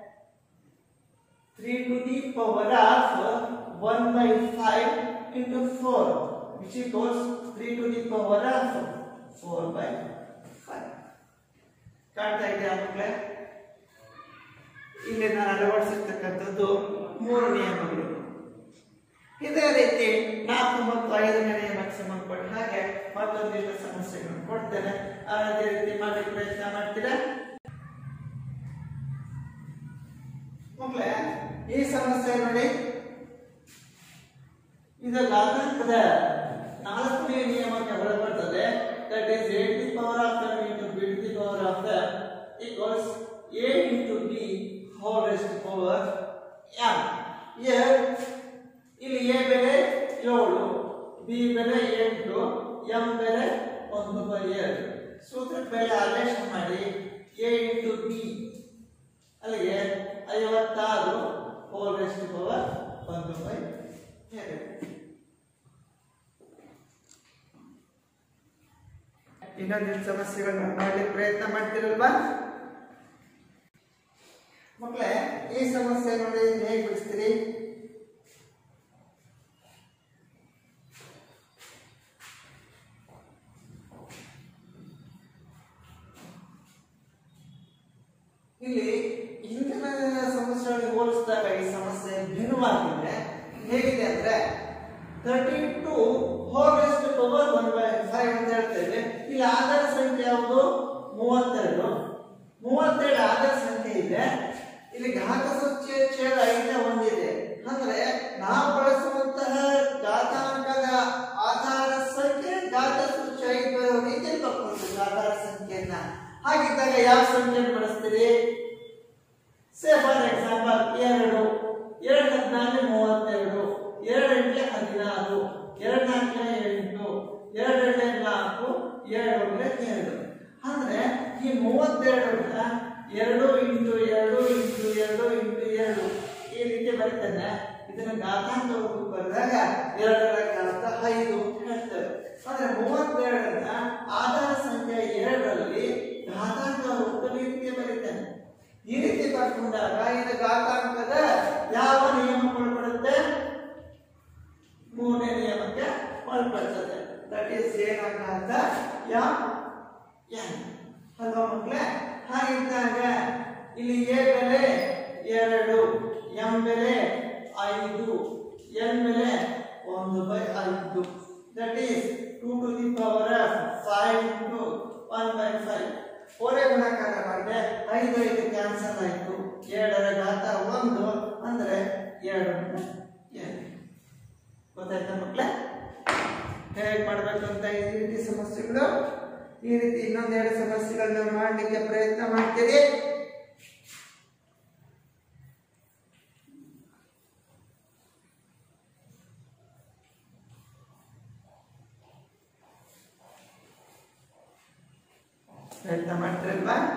Speaker 1: three to the power of one by five into four, which equals three to the power of four by five. ಕಾಣ್ತಾ ಇದೆಯಾ ಮಕ್ಕಳೇ? ಇಲ್ಲಿ ನಾನು ಅಳವಡಿಸಿರ್ತಕ್ಕಂಥದ್ದು ಮೂರು ನಿಯಮಗಳು. ಇದೇ ರೀತಿ ನಾಲ್ಕು ಮತ್ತು ಐದನೇ ನಿಯಮಕ್ಕೆ ಸಂಬಂಧಪಟ್ಟ ಹಾಗೆ ಮತ್ತೊಂದಿಷ್ಟು ಸಮಸ್ಯೆಗಳನ್ನು ಕೊಡ್ತೇನೆ. ಅದೇ ರೀತಿ ಮಾಡಿ ಪ್ರಯತ್ನ ಮಾಡ್ತೀರಾ ಮಕ್ಕಳೇ? ಈ ಸಮಸ್ಯೆ ನೋಡಿ, ಇದು ಘಾತಾಂಕದ ನಾಲ್ಕನೇ ನಿಯಮಕ್ಕೆ ಒಳಪಡ್ತದೆ. That is a to the power of m into b to the power of m equals a into b whole raised to power m. here ಇಲ್ಲಿ a ಬೆಲೆ ಏಳು, b ಬೆಲೆ ಎಂಟು, m ಬೆಲೆ ಒಂದು ಬೈ ಎರಡು. ಸೂತ್ರಕ್ಕೆ ಬೆಲೆ ಆದೇಶ ಮಾಡಿ a into b ಅಲ್ಲಿಗೆ ಐವತ್ತಾರು whole raised to power ಒಂದು ಬೈ ಎರಡು. ಇನ್ನೊಂದು ಸಮಸ್ಯೆಗಳನ್ನ ಮಾಡಲಿಕ್ಕೆ ಪ್ರಯತ್ನ ಮಾಡ್ತಿರಲ್ವಾ ಮಕ್ಕಳೇ? ಈ ಸಮಸ್ಯೆ ನೋಡಿ ಹೇಗೆ ಬಿಡಿಸ್ತೀರಿ? ಇಲ್ಲಿ ಹಿಂದಿನ ಸಮಸ್ಯೆಗಳಿಗೆ ಹೋಲಿಸಿದಾಗ ಈ ಸಮಸ್ಯೆ ಭಿನ್ನವಾಗಿದೆ. ಹೇಗಿದೆ ಅಂದ್ರೆ thirty two whole raise to power one by five ಅಂತ ಹೇಳ್ತೇವೆ. ಇಲ್ಲಿ ಆಧಾರ ಸಂಖ್ಯೆ ಯಾವುದು? ಮೂವತ್ತೆರಡು. ಮೂವತ್ತೆರಡು ಆಧಾರ ಸಂಖ್ಯೆ ಇದೆ. ಇಲ್ಲಿ ಘಾತ ಸೂಚ್ಯ ಛೇದ ಐದನೇ ಒಂದಿದೆ. ಅಂದ್ರೆ ನಾವು ಬಳಸುವಂತಹ ಘಾತಾಂಕದ ಆಧಾರ ಸಂಖ್ಯೆ ಘಾತ ಸೂಚ್ಯ ಐದು ಬರೋ ರೀತಿಯಲ್ಲಿ ತಕ್ಕೊಳ್ತೀವಿ ಆಧಾರ ಸಂಖ್ಯೆಯನ್ನ. ಹಾಗಿದ್ದಾಗ ಯಾವ ಸಂಖ್ಯೆಯನ್ನು ಬಳಸ್ತೀರಿ? ಸೇ ಫಾರ್ ಎಕ್ಸಾಂಪಲ್ ಎರಡು ಎರಡು ಹದಿನಾಲ್ಕು ಮೂವತ್ತೆರಡು, ಎರಡು ಎಂಟೆ ಹದಿನಾರು, ಎರಡು ನಾಲ್ಕು ಎಂಟು, ಎರಡು ಎರಡೇ ನಾಲ್ಕು, ಎರಡು ಒಂದೇ ಎರಡು. ಅಂದ್ರೆ ಈ ಮೂವತ್ತೆರಡನ್ನ ಎರಡು ಇಂಟು ಎರಡು ಇಂಟು ಎರಡು ಇಂಟು ಎರಡು ಈ ರೀತಿ ಬರ್ತೇನೆ. ಇದನ್ನ ಘಾತಾಂಕ ಬರೆದಾಗ ಎರಡರ ಘಾತ ಐದು ಹೇಳ್ತೇವೆ. ಅಂದ್ರೆ ಮೂವತ್ತೆರಡನ್ನ ಆಧಾರ ಸಂಖ್ಯೆ ಎರಡರಲ್ಲಿ ಘಾತಾಂಕ ರೀತಿಗೆ ಬರೀತೇನೆ. ಈ ರೀತಿ ಬರ್ಕೊಂಡಾಗ ಇದು ಘಾತಾಂಕದ ಯಾವ ನಿಯಮಕ್ಕೆ ಒಳಪಡುತ್ತೆ? ಮೂರನೇ ನಿಯಮಕ್ಕೆ ಒಳಪಡ್ತದೆ. ದಟ್ ಈಸ್ ಏನಾಘಾತ ಎಂ ಎನ್ ಅಲ್ವಾ ಮಕ್ಕಳೇ? ಹಾಗಿದ್ದಾಗ ಇಲ್ಲಿ ಎ ಬೆಲೆ ಎರಡು, ಎಂ ಬೆಲೆ ಐದು, ಎನ್ ಬೆಲೆ ಒಂದು ಬೈ ಐದು. That is two to the power of five into one by five. ಒರೆ ಗುಣಾಕಾರ ಮಾಡಿದ್ರೆ ಐದು ಐದು ಕ್ಯಾನ್ಸಲ್ ಆಯ್ತು. ಎರಡರ ಘಾತ ಒಂದು ಅಂದ್ರೆ ಎರಡು. ಗೊತ್ತಾಯ್ತಾ ಮಕ್ಕಳೇ? ಹೇಗೆ ಮಾಡಬೇಕು ಅಂತ ಈ ರೀತಿ ಸಮಸ್ಯೆಗಳು ಈ ರೀತಿ ಇನ್ನೊಂದೆರಡು ಸಮಸ್ಯೆಗಳನ್ನ ಮಾಡಲಿಕ್ಕೆ ಪ್ರಯತ್ನ ಮಾಡ್ತೀರಿ. ಪ್ರಯತ್ನ ಮಾಡ್ತೀರಲ್ವಾ?